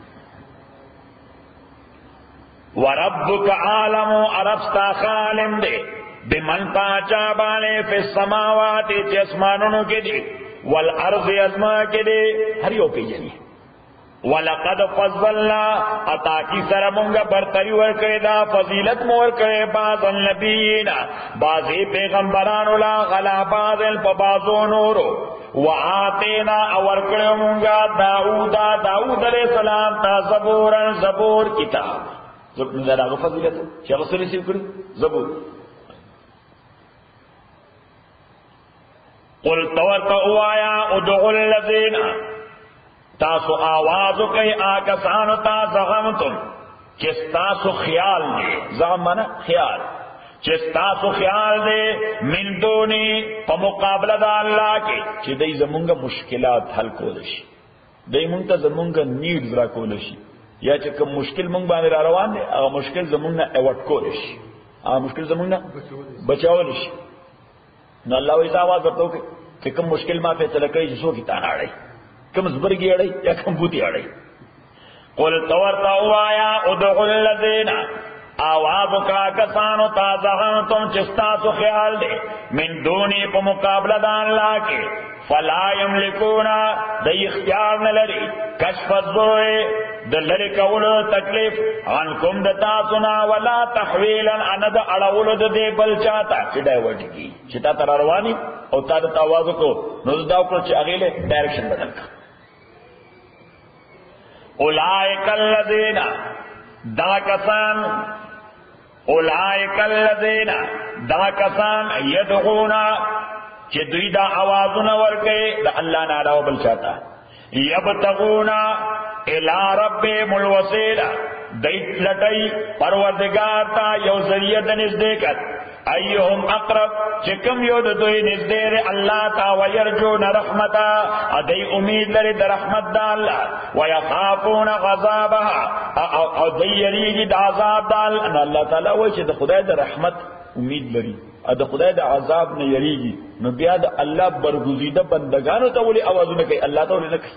[SPEAKER 1] وربک عالم عرفتا خالم دے بمن پاچا بانے فی السماوات چی اسمانونو کے دی والارض ازما کے دی ہر یو پی جنی وَلَقَدْ فَضَّلْنَا اتاکی سر منگا برتری ورکے دا فضیلت مور کرے بعض النبیین بعضی پیغمبرانو لا غلا بعض الفبازو نورو وآتینا اورکڑے منگا داؤدا داؤد علیہ السلام تا زبورا زبور کتاب زبور دا دا فضیلت شیخ سلی سیو کری زبور قل تورت اوایا ادعو اللذین تاسو آوازو کئی آکسانو تا زغمتم چستاسو خیال دے زغم مانا خیال چستاسو خیال دے من دونی پا مقابلہ دا اللہ کے چی دی زمونگا مشکلات حل کولشی دی مونگتا زمونگا نیڈز را کولشی یا چی کم مشکل مونگ باندې را روان دے اگا مشکل زمونگا ایوٹ کولشی اگا مشکل زمونگا بچاولشی نو اللہ ویسا آواز برتو کہ کم مشکل ما فیصلہ کری جسو کی تانا آڑی کم زبرگی اڑی یا کم بوتی اڑی قل تورتا ہوایا ادعو اللذین آواز کا کسانو تازہن تم چستاسو خیال دے من دونی پا مقابلہ دا اللہ کے فلا یملکونا دی اختیار نلری کشف الضوئے دلری کولو تکلیف عنکم دتا سنا ولا تحویلا اند اڑاولو دے بل چاہتا چڈائی وٹی کی چتا تر روانی او تا دتا آوازو کو نزداو کر چی اغیلے ڈائریکشن بدل کا اولائک الذین دا کسان اولائک الذین دا کسان یدعونا چی دوی دا آوازو نورکے دا اللہ ناراو بل چاہتا یبتغونا الى ربهم الوسیلہ دیت لٹی پروردگار تا یو ذریعہ نزدیکت ایہم اقرب چکم یو دوی نزدیر اللہ تا ویرجون رحمتا ادی امید لري د رحمت دا اللہ ویخافون غضابها او دی یریگی دا عذاب دا اللہ تعالی وی چی دا خدای دا رحمت امید لري اد خدای دا عذاب نه یریگی نو بیا دا اللہ برگزیدہ بندگانو تا ولی آوازو نکی اللہ تا ولی نکی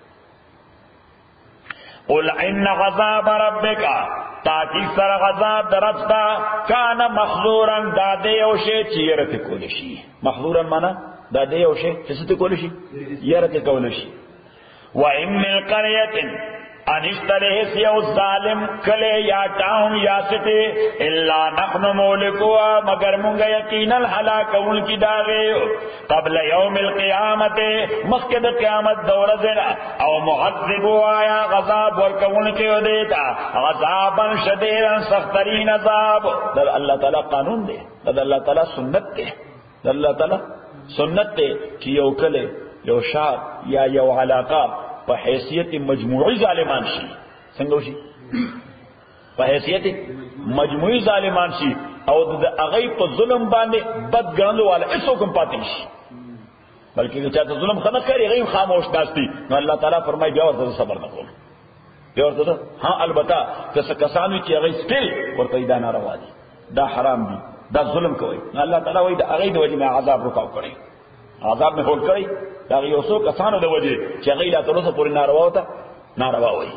[SPEAKER 1] قل ان غضاب ربک تاکی سر غضاب درستا کان محظورا دادے اوشے چی یرت کولشی محظورا مانا دادے اوشے چست کولشی یرت کولشی وَإِن مِّن قَرْيَةٍ انشترہس یو ظالم کلے یا ٹاؤن یا سٹے اللہ نحن مولکوا مگر منگا یقینا ہلاکون کی داغے قبل یوم القیامت مخکد قیامت دور زنا او معذبو آیا غذاب ورکون کے دیتا غذابا شدیدا سخترین عذاب در اللہ تعالی قانون دے در اللہ تعالی سنت دے در اللہ تعالی سنت دے کہ یو کلے یو شاب یا یو علاقہ پا حیثیت مجموعی ظالمان شی سنگو شی پا حیثیت مجموعی ظالمان شی او دا اغیب پا ظلم باندے بد گرندو والا اس حکم پاتی شی بلکہ چاہتا ظلم خنق کری غیب خاموش داستی نو اللہ تعالیٰ فرمائی بیا ورطا صبر نکول بیا ورطا ہاں البتہ کس کسانوی چی اغیب سپیل ورطا دا ناروا دی دا حرام دی دا ظلم کوئی نو اللہ تعالیٰ وی دا اغیب وجہ میں عذاب رکاو کری عذاب میں ہول کری داغی اوسو کسانو دو وجہ چی غیلہ تروسا پوری ناروا ہوتا ناروا ہوئی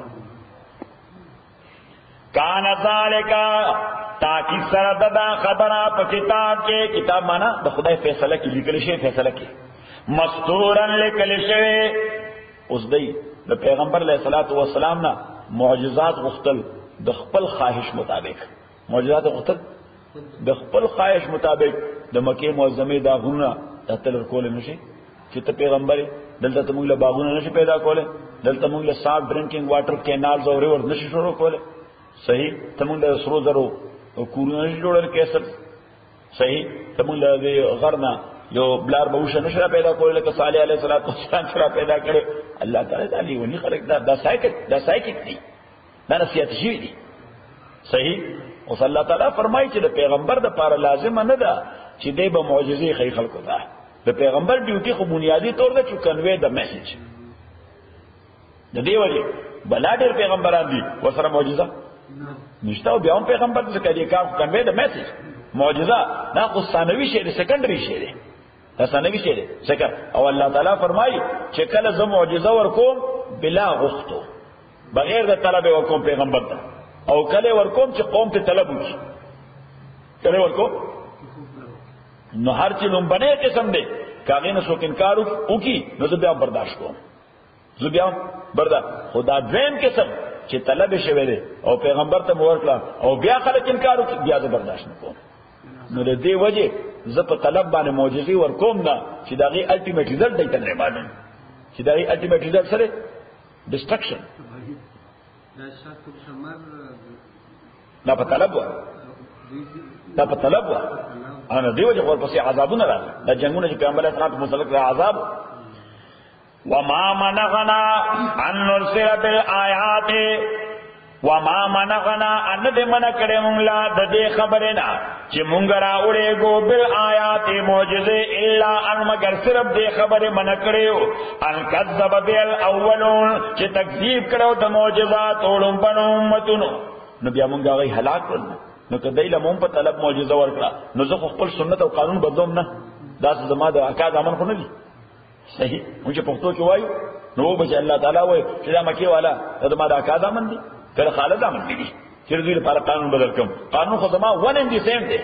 [SPEAKER 1] کان ذالکا تاکی سرددا خبرہ پا کتاب کے کتاب مانا دا خدای فیصلہ کی لکلشے فیصلہ کی مستورن لکلشے اس دی دا پیغمبر علیہ السلام نا معجزات غختل دا خپل خواہش مطابق معجزات غختل دا خپل خواہش مطابق دا مکی معظمی دا غنہ دا تلر کول نشی چیتا پیغمبری دلتا تمونگل باغون نشی پیدا کولے دلتا مونگل سافٹ ڈرنکنگ واٹر کینالز اور ریورز نشی شروع کولے صحیح تمونگل سرو زرو کورو نشی جوڑل کیسر صحیح تمونگل غرنا جو بلار بوشا نشرا پیدا کولے لکا صالح علیہ السلام شرا پیدا کرے اللہ تعالی تعالی ونی خلق دا دا سائکت دا سائکت دی دا نصیحت شوی دی صحیح اس اللہ تعالی فرمائی چی دا پیغمبر دا پارا لازم ندا چی دے با معجزی خی خلقو دا دا پیغمبر ڈیوٹی خو بنیادی طور دا چو کنوے دا میسیج دا دے وجہ بلا دیر پیغمبران دی وسر معجزہ نشتاو بیاون پیغمبر دا سکر یہ کام کنوے دا میسیج معجزہ نا خو ثانوی شیرے سیکنڈری شیرے دا ثانوی شیرے سکر او اللہ تعالیٰ فرمائی چکل از معجزہ ورکوم بلا غختو بغیر دا طلب ورکوم پیغمبر دا او کله ورکوم چې قوم ته طلب وکړي کله ورکوم نو هر چې لومبنه قسم دی کاغې نه څوک انکار وکړي نو زه بیا برداشت کوم زه بیا برداشت خدا دویم قسم چې طلب شوی دی او پیغمبر ته ورکړه او بیا خلک انکار وکړي بیا زه برداشت نه کوم نو د دې وجه زه په طلب باندې معجزې ورکوم نه چې دا غي الټیمیټ ریزلټ دی ته معلوم چې دا غي الټیمیټ ریزلټ سره ډسټرکشن دا په طلب و دا په طلب و انا دی وجه ورپسې عذابونه راځي دا جنگونه چې پیغمبر اسلام په مسلک را عذاب وما منعنا ان نرسل بالآیات وما منعنا ان دې منع کړې مونږ لا د دې خبره نه چې مونږ راوړې ګو بالآیات معجزه الا ان مگر صرف دې خبره منع کړو ان کذب بالاولون چې تکذیب کړو د معجزات اولم بنو امتونو نو بیا مونږ هغه هلاک کړل نو کدی له مونږ په طلب معجزه ورکړه نو زه خپل سنت او قانون بدوم نه دا زما د اکاد امن خو نه دي صحیح مونږ په پښتو کې وایو نو به الله تعالی وایي چې دا مکی والا دا ما د اکاد امن دي کله خالد امن دي چې دوی لپاره قانون بدل کوم قانون خو زما ون ان دي سیم دی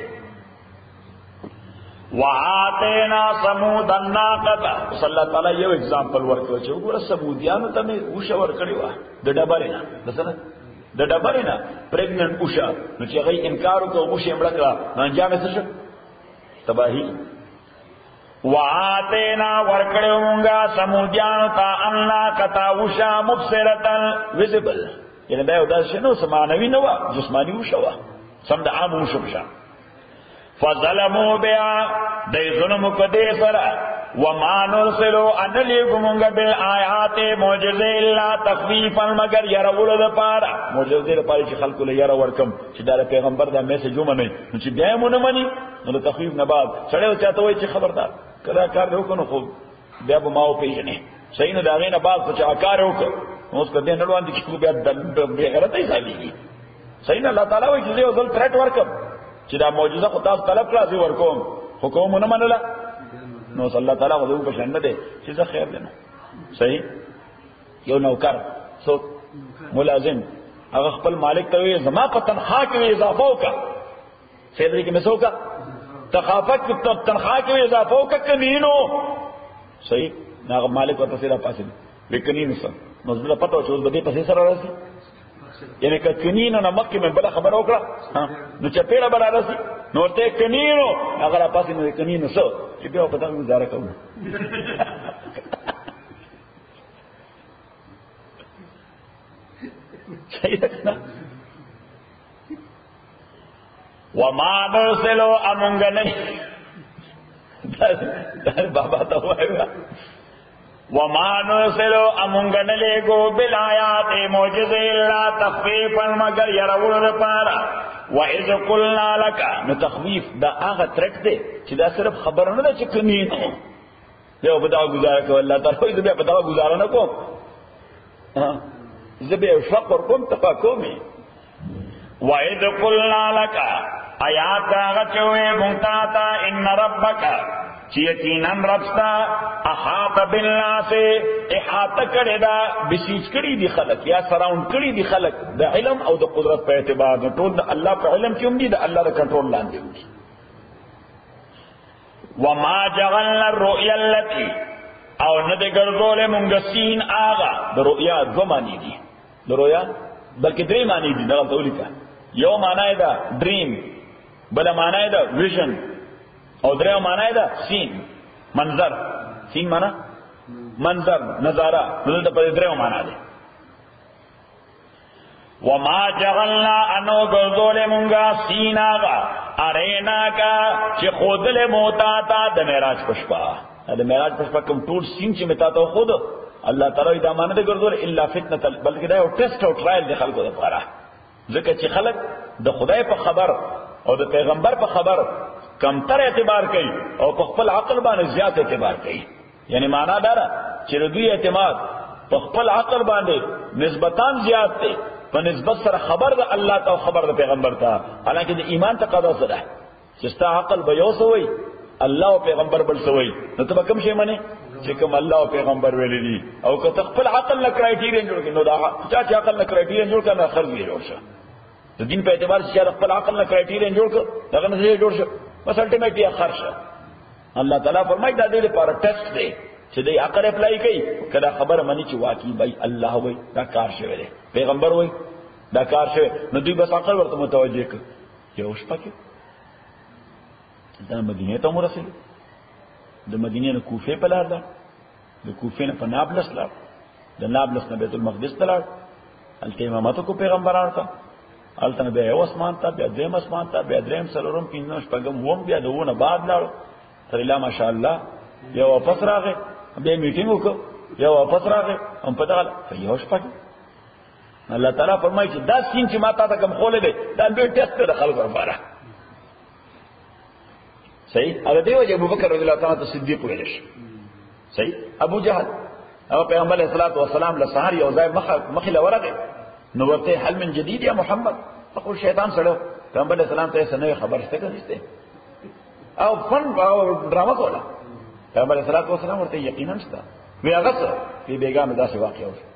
[SPEAKER 1] وآتینا ثمود الناقه صلی الله تعالی یو اگزامپل ورکړو چې وګوره سمودیانو ته مې وښه ورکړی و د ډبرینه مثلا د ډبرینه پریګننټ وښه نو چې هغه انکار وکړ وښه یې مړ کړه نو انجام یې څه شو تباہی وآتینا ورکړو مونږه سمودیانو ته الناقه وښه مبصرتن ویزیبل یعنی دا یو داسې نو سمانوي نه و جسمانی وشوه سم د عام وشوشه فظلموا بها دای ظلم کدی سره وما نرسلوا ان لكم بالآیات معجزه الا تخویفا مگر يرول د پاره معجزه لپاره چې خلکو له یره ورکم چې دا پیغمبر دا میسج ومني نو چې بیا مونږ نه مني نو تخویف نه بعد سره چاته وای چې خبردار کله کار دی وکړو خو بیا به ماو پیژنې صحیح نه دا غینه بعد چې کار وکړو اوس کدی نه روان دي چې بیا د غیرت یې ځالېږي صحیح نه الله تعالی وایي چې یو ځل ترټ ورکم چې دا معجزه خو تاسو طلب کړه زی ورکوم حکم نه منله نو صلی الله تعالی غوږ په شان نه دی چې زه خیر دینه صحیح یو نوکر سو ملازم هغه خپل مالک ته وي زما په تنخواه کې اضافه وکړه سیلری کې مسو کا تخافت په تنخواه کې اضافه وکړه کمینو صحیح هغه مالک ورته سره پاسې وکړي سره نو زړه پته چې اوس به دې پسې سره راسي یعنی که کنینو نه مخکې مې بله خبره وکړه نو چپېړه به رارسي نو ورته کنینو هغه راپاسې نو کنینو څه چې بیا په دغه ګزاره کوو صحیح ده وما نرسلو امونږ نه دا بابا ته وایو وما نرسلو امونږ نه لېږو بالآیات معجزې الا تخویفا مگر یرولو دپاره وإذ قلنا لك نو تخویف دا هغه ترک دی چې دا صرف خبره نه ده چې کمینو یو په دغه ګزاره کوي الله تعالی وایي زه بیا په دغه ګزاره نه کوم زه بیا شکر کوم تپا کومې وإذ قلنا لك آیات هغه چې وایي مونږ ته ان ربک چې یقینا ربستا احاط بالناس احاطه کړی دا بسیج کړی دي خلک یا سراوند کړی دي خلک د علم او د قدرت په اعتبار نه ټول د الله په علم کې هم دي د الله د کنټرول لاندې دي وما جعلنا الرؤيا التي او نه د ګرځولې مونږ سین آغا د رؤیا دو معنی دي د رؤیا بلکې درې معنی دي دغه تولیکا یو معنی دا ډریم بل معنی دا ویژن او درېو معنی دا سین منظر سین معنی منظر نظاره دلته په درېو معنی دي وما جعلنا انو ګرځولې مونږه سین آغا ارینا کا چې خودله موتا تا د معراج پشپا د معراج پشپا کوم ټول سین چې متا ته خود الله تعالی دا معنی د ګرځول الا فتنه بلکې دا یو ټیسټ او ټرایل د خلکو لپاره ځکه چې خلک د خدای په خبر او د پیغمبر په خبر کمتر اعتبار کوي او په خپل عقل باندې زیات اعتبار کوي یعنی معنا دا چې دوی اعتماد په خپل عقل باندې نسبتاً زیات دی په نسبت سره خبر د الله ته او خبر د پیغمبر ته حالانکه د ایمان تقاضا سره چې ستا عقل به یو سوی الله او پیغمبر بل سوی نو ته کوم شی منه چې کوم الله او پیغمبر ویلي دي او که خپل عقل نه کرایټیریا جوړ کړي نو دا چا چې عقل نه کرایټیریا جوړ کړي خرج یې جوړ شه د دین په اعتبار چې خپل عقل نه کرایټیریا جوړ کړ دغه نه جوړ شو بس الټیمیټلی اخر شو. الله تعالی فرمایي دا دې لپاره ټیسټ دی چې دې عقل اپلای کوي کله خبره مني چې واقعي بای الله وای دا کار شوی دی پیغمبر وای دا کار شوی نو دوی بس عقل ورته متوجه کړ یو شپه کې دا مدینه ته ورسېد د مدینې نه کوفه په لار ده د کوفې نه په نابلس لاړ د نابلس نه بیت المقدس ته لاړ هلته امامت کو پیغمبرانو ته هلته نه بیا یو اسمان ته بیا دریم اسمان ته بیا دریم څلورم پنځم شپږم اووم بیا د اووه نه بعد لاړ تر اله ماشاءالله یو واپس راغی بیا میټینګ وکړ یو واپس راغی هم په دغه یو شپه الله تعالی فرمایي چې دا سین چې ما تا ته کوم خولې دی دا لوی ټیسټ دی د خلکو لپاره صحیح. هغه دی وجه ابوبکر رضی الله تعالی عنہ صدیق ویل شي صحیح. ابو جهل او پیغمبر علیہ الصلوۃ والسلام له سحر یو ځای مخ مخ له ورغه نو ورته حل من جدید یا محمد خو شیطان سره پیغمبر علیہ السلام ته څه خبر شته کنيسته او فن او ډراما کوله پیغمبر علیہ الصلوۃ والسلام ورته یقینا شته وی هغه څه په بیګام داسې واقع و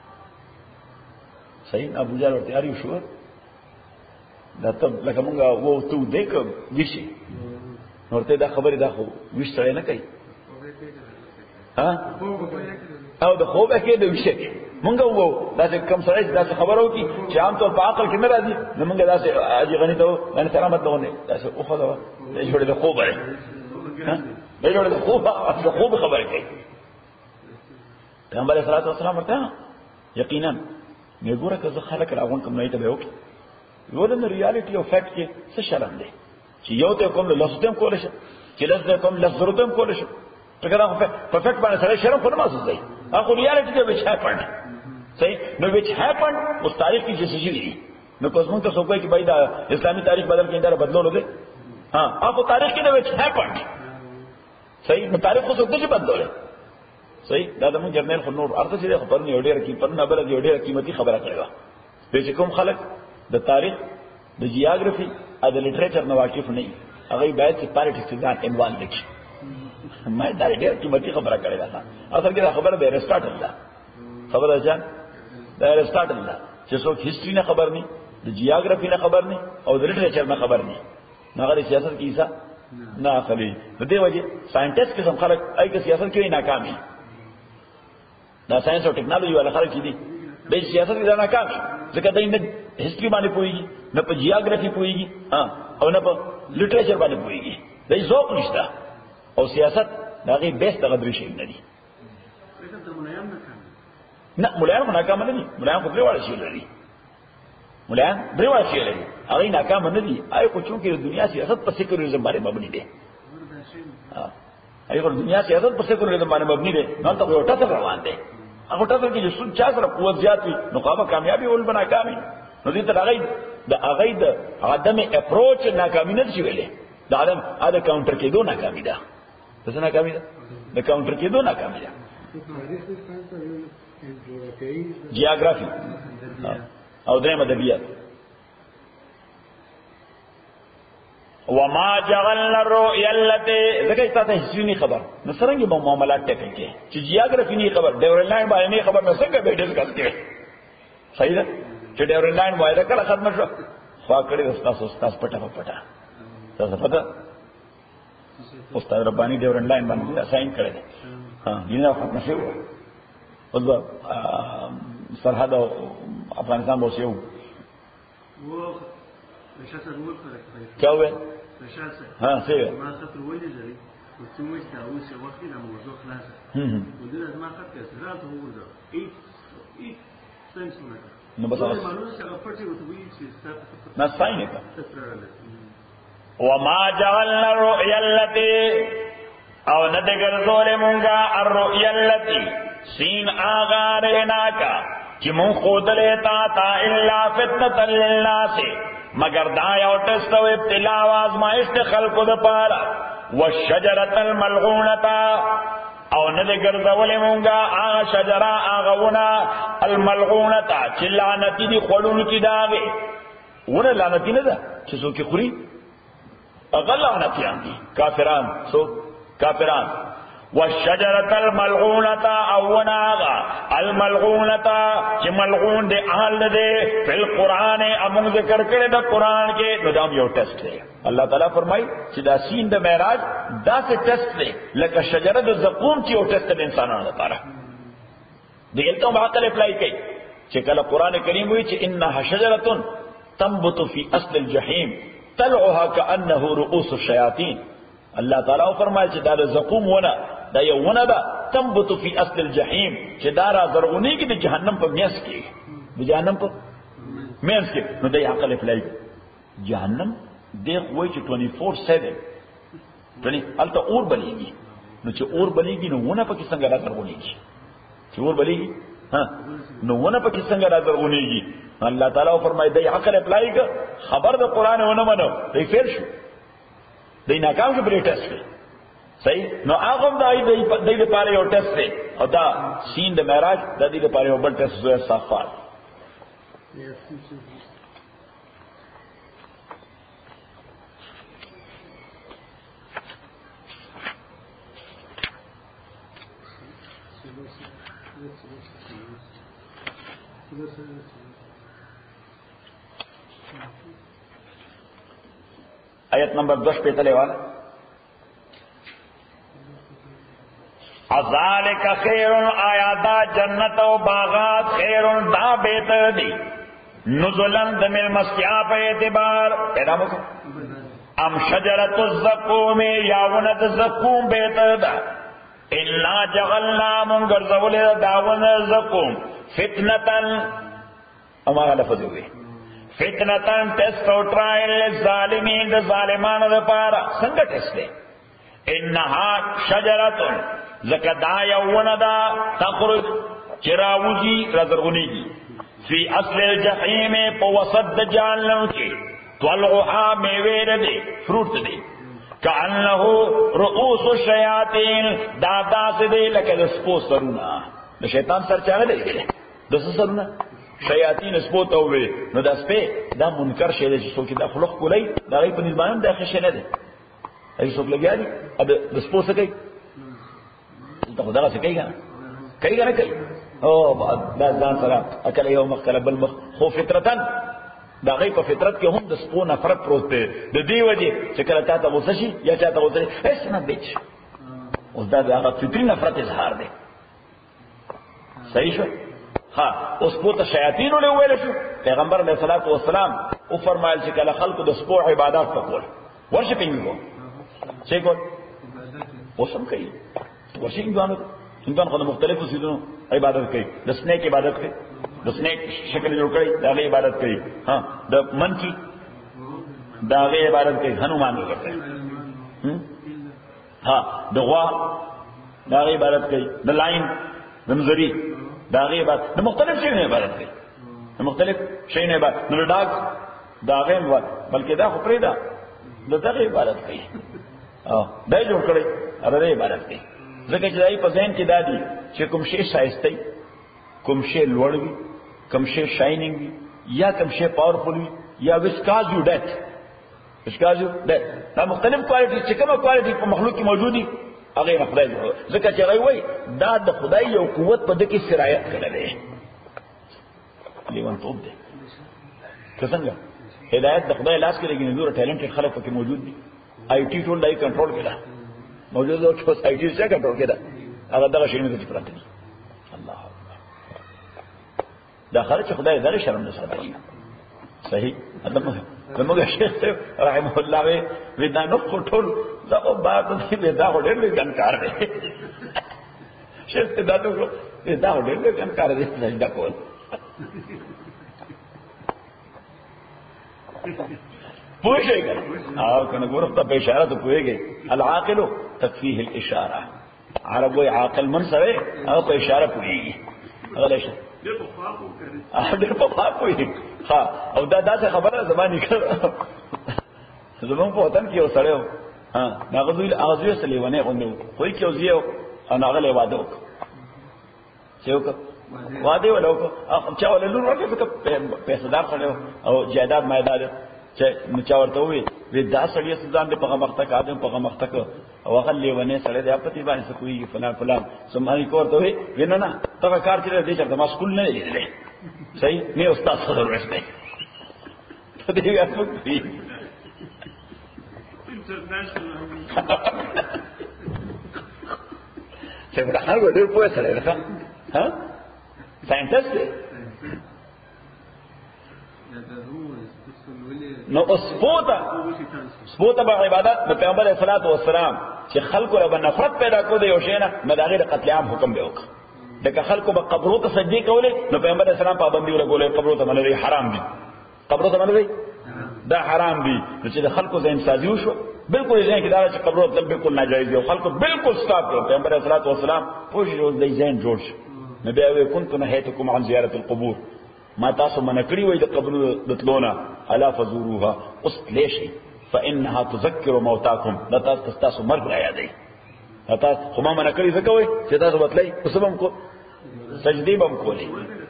[SPEAKER 1] صحیح. ابو جهل ورته اړ یو شو دا ته لکه مونږه وو ته دیک وشي ورته دا خبره دا خو وښ سره نه کوي ها او د خوب کې د وشه مونږ وو دا کم سره دا خبرو کی چې عام طور په عقل کې نه راځي نو مونږ دا اجي غني ته باندې سلامت دونه دا څه او خدا دا جوړ د خوب ہے ها دا جوړ د خوب د خوب خبره کوي پیغمبر صلی الله علیه وسلم ورته یقینا نه ګوره که زه خلک راغون کوم نه ته به وکي یو د ریالټي او فیکټ کې څه شرم دی چې یو ته کوم لفظ هم کول شي چې لفظ کوم لفظ ضرورت هم کول شي څنګه راغو په فیکټ باندې سره شرم خو نه محسوس دی هغه ریالټي دی which happened صحیح نو which happened اوس تاریخ کې څه شي دی نو کوم څنګه څه کوي چې بای دا اسلامي تاریخ بدل کې اندر بدلول دي ها هغه تاریخ کې دی which happened صحیح نو تاریخ خو څه بدلول صحیح دا د مون جرنل خو نور ارته چې خبر نه وړي کی پر نه بل دی وړي قیمتي خبره کړو چې کوم خلک د تاریخ د جیوګرافي او د لټریچر نه واقف نه هغه باید چې پالیټکس ځان انوالو دي ما دا ډېر قیمتي خبره کړې ده اصل کې دا خبره د ارسطاټل ده خبره ځان د ارسطاټل ده چې څوک هیستوري نه خبر نه د جیوګرافي نه خبر نه او د لټریچر نه خبر نه هغه سیاست کې ځا نه اخلي د دې وجه ساينټیست کې هم خلک اې کې سیاست کې ناکامي دا ساينس او ټیکنالوژي ولا خلک دي د سیاست کې ناکامي ځکه دا نه هیستوري باندې پويږي نه په جیوګرافي پويږي ها او نه په لټریچر باندې پويږي دا ذوق نشته او سیاست دا غي بیس دغه درې شي نه دي نه مولایان ناکام نه دي مولایان خو دروازه شي لري مولایان دروازه شي لري هغه ناکام نه دي آی کو چون کې د دنیا سیاست په سیکولریزم باندې مبني دي ها آی کو دنیا سیاست په سیکولریزم باندې مبني دي نو ته یو ټاکل روان دي هغه ټاکل کې چې چا سره قوت زیات وي نو قامه کامیابی ول بنا کامي نو دې ته هغه د هغه د عدم اپروچ ناکامی نه شي ویلې د عدم اده کاونټر کې دوه ناکامي ده څه ناکامي ده د کاونټر کې دوه ناکامي ده جیوګرافي او دریم ادبیات وما جعلنا الرؤيا التي ذکر تاسو هیڅ خبر نو څنګه به معاملات ټکل کې چې جیوګرافي نه خبر ډیورلاین باندې نه خبر نو څنګه به ډیسکس کې صحیح ده چې ډیورلاین وایي دا کله ختم شو خوا کړی تاسو تاسو پټه پټه تاسو پټه استاد ربانی ډیورلاین باندې ساين کړی ها دینه ختم شو او سرحد افغانستان مو شو کیا ہوئے ہاں سی
[SPEAKER 2] ما خطر ولي زري وتسوي تاويس وقت لما موضوع خلاص ودنا ما خط كسرات هو ده ايه ايه سنس
[SPEAKER 1] نو بس ما ساين کا وما جعلنا الرؤيا التي او ندگر زول مونگا الرؤيا التي سین آغا رہنا کا کہ من خود لیتا تا الا فتنة للناس مگر دایا و ٹسٹ و ابتلا و آزمائش خلق دا پارا والشجرة الملغونتا او ندگر زول مونگا آغا شجرہ آغونا الملغونتا چی لعنتی دی خلون کی داغے ونا لعنتی ندا چی سو کی خوری اغل لعنتیان دی کافران سو کافران والشجرة الملعونة او وناغا الملعونة چې ملعون دے اهل دے فی القرآن امون ذکر کرے دا قرآن کے نو دام یو ٹیسٹ دے. اللہ تعالیٰ فرمائی چې دا سین دا معراج دا سے ٹیسٹ دے لکه شجره د زقوم چې یو ٹیسٹ دے انسانانو لپاره. دلته هم عقل اپلائی کړي چې کله قرآن کریم وی چې انها شجرة تنبت فی اصل الجحیم طلعها كأنه رؤوس الشیاطین. اللہ تعالیٰ فرمائے چې دا زقوم ونه دا یو ونه ده تنبت فی اصل الجحیم چې دا را زرغونی کی د جهنم په میاس کې د جهنم په میاس کې. نو د عقل اپلائی جهنم دغه وای چې چوبیس سات یعنی الته اور بلیږي. نو چې اور بلیږي نو ونه په کې څنګه را زرغونیږي چې اور بلیږي ها نو ونه په کې څنګه را زرغونیږي. الله تعالیٰ فرمایي د عقل اپلائی کا خبر د قران ونه منو دی فیر شو دی ناکام شو پرې ټیسټ کړ. صحیح نو هغه د دې د لپاره یو ټیسټ دی او دا سین د معراج د دې لپاره یو بل ټیسټ دی صفات. آیت نمبر دس پہ تلے والا ذالک خیر آیا دا جنت و باغات خیر دا بہتر دی نزلن دمل مسیح پہ اعتبار پیدا مکہ ام شجرت الزقوم یاونت زقوم بہتر دا الا جغلنا منگر زول داون زقوم فتنتن ہمارا لفظ ہوئے فتنتن ٹیسٹ اور ٹرائل ظالمین دا ظالمان دا پارا سنگا ٹیسٹ دے انہا شجرتن زکدا یون دا تخرج چراوزی رزرغنی کی فی اصل الجحیم پا وسط جہنم کی طلعها میویر دے فروٹ دے کانہو رؤوس الشیاطین دادا سے دے لکہ دسپو سرونا دا شیطان سر چاہنے دے گئے دس سرونا شیاطین اسپو تووے نو دا سپے دا منکر شیدے چی سوکی دا خلق کو لئی دا غیب نزبانم دا خشے ندے ایسی سوک لگیا دی اب دسپو سکے تا خدا را سکے گا نا کئی گا نا کئی او دا زان سرا اکل یو مخ کل بل مخ خو فطرتن دا غیب فطرت کے ہم دسپو نفرت پروت دے دا دی وجہ چکل تا تا غصشی یا چاہتا غصشی ایسا نا بیچ اس دا دا فطری نفرت اظہار دے صحیح شو ہاں اس کو تو شیاطینوں نے ہوئے شو پیغمبر علیہ الصلوۃ والسلام او فرمایل چې کله خلق د سپو عبادت وکول ورشپینګ کو چې کو وسم کوي ورشپینګ باندې انسان خو مختلفو سيزونو عبادت کوي د سنیک عبادت کوي د سنیک شکل جوړ کړي دا غي عبادت کوي ها د منکی دا غي عبادت کوي هنومان کوي ها د غوا دا غي عبادت کوي د لاین د نظری دا غي عبادت د مختلف شي نه عبادت کوي د مختلف شي نه عبادت نو ډاګ دا غي بلکې دا خو پرې دا د دغه عبادت کوي او دا جوړ کړي هغه عبادت کوي ځکه چې دای په ذهن کې دادي چې کوم شی شایسته کوم شی لوړ وي کوم شی شاینینګ وي یا کوم شی پاورفل وي یا وسکاز یو ډیت وسکاز یو ډیت دا مختلف کوالټي چې کومه کوالټي په مخلوق کې موجودي هغه خدای ځکه چې هغه وایي دا د خدای یو قوت په دې کې سرایت کړل دی لیوان توپ دی څنګه هدایت د خدای لاس کې لګي نور ټیلنټډ خلک پکې موجود دي آی ټی ټول دای کنټرول کړه موجود او چې آی ټی څنګه کنټرول کړه هغه دغه شی نه دي پراته دي الله دا خلک خدای دغه شرم نه ساتي صحیح ادمه زموږ شیخ رحمه الله وی دا نو ټول دا او بعد دې دا ډېر لږ کار دی شیخ دا ته دا ډېر لږ کار دی دا کول پوښی کړه او کنه ګورم ته په اشاره ته پوهیږي العاقل تکفیه الاشاره عرب وی عاقل من سره او په اشاره پوهیږي هغه شه ډېر په خوا پوهیږي ها او دا داسې خبره زمانی کړ زمون په وطن کې اوسړیو ها ناغذوی اغذوی سلیونه غوندو خو کې اوزیو انا غلې واده وک چې وک واده ولوک چا ولې لور ورته پیسې دار کړو او جیداد مایدار چې نو چا ورته وی دا سړی ځان دې په مخته کاده په مخته کو او هغه لیونه سړی دې په دې باندې څه کوي فلان فلان سمای کوته وي وینه نه تا کار چې دې چې ما سکول نه لیدل صحیح نه استاد سره ورسته ته دې یې کوي څنګه هغه ډېر پوهه سره ده ها ساينټست نو اسپوتا سپوتا به عبادت د پیغمبر علیه الصلاۃ والسلام چې خلکو له نفرت پیدا کړو د یو شی نه مداغه د قتل عام حکم به وکړ دغه خلکو به قبرو ته سجدي کولې نو پیغمبر علیه السلام پابندي ولګولې قبرو ته باندې حرام دي قبرو ته باندې دا حرام دي نو چې د خلکو ذهن سازي وشو بالکل ذهن کې دا چې قبرو ته بالکل ناجایز دي خلکو بالکل سٹاپ کړو پیغمبر علیه الصلاۃ والسلام پوښتنه د ذهن جوړ شو نبی او كنت نهيتكم عن زيارة القبور ما تاسو منکړی وای د قبر دتلونا الا فزوروها اسلشي فانها تذكر موتاكم لا تاسو مرګ را یادای تاسو خو ما منکړی څه کوي چې تاسو بتلای وسبم کو سجدي بم کولی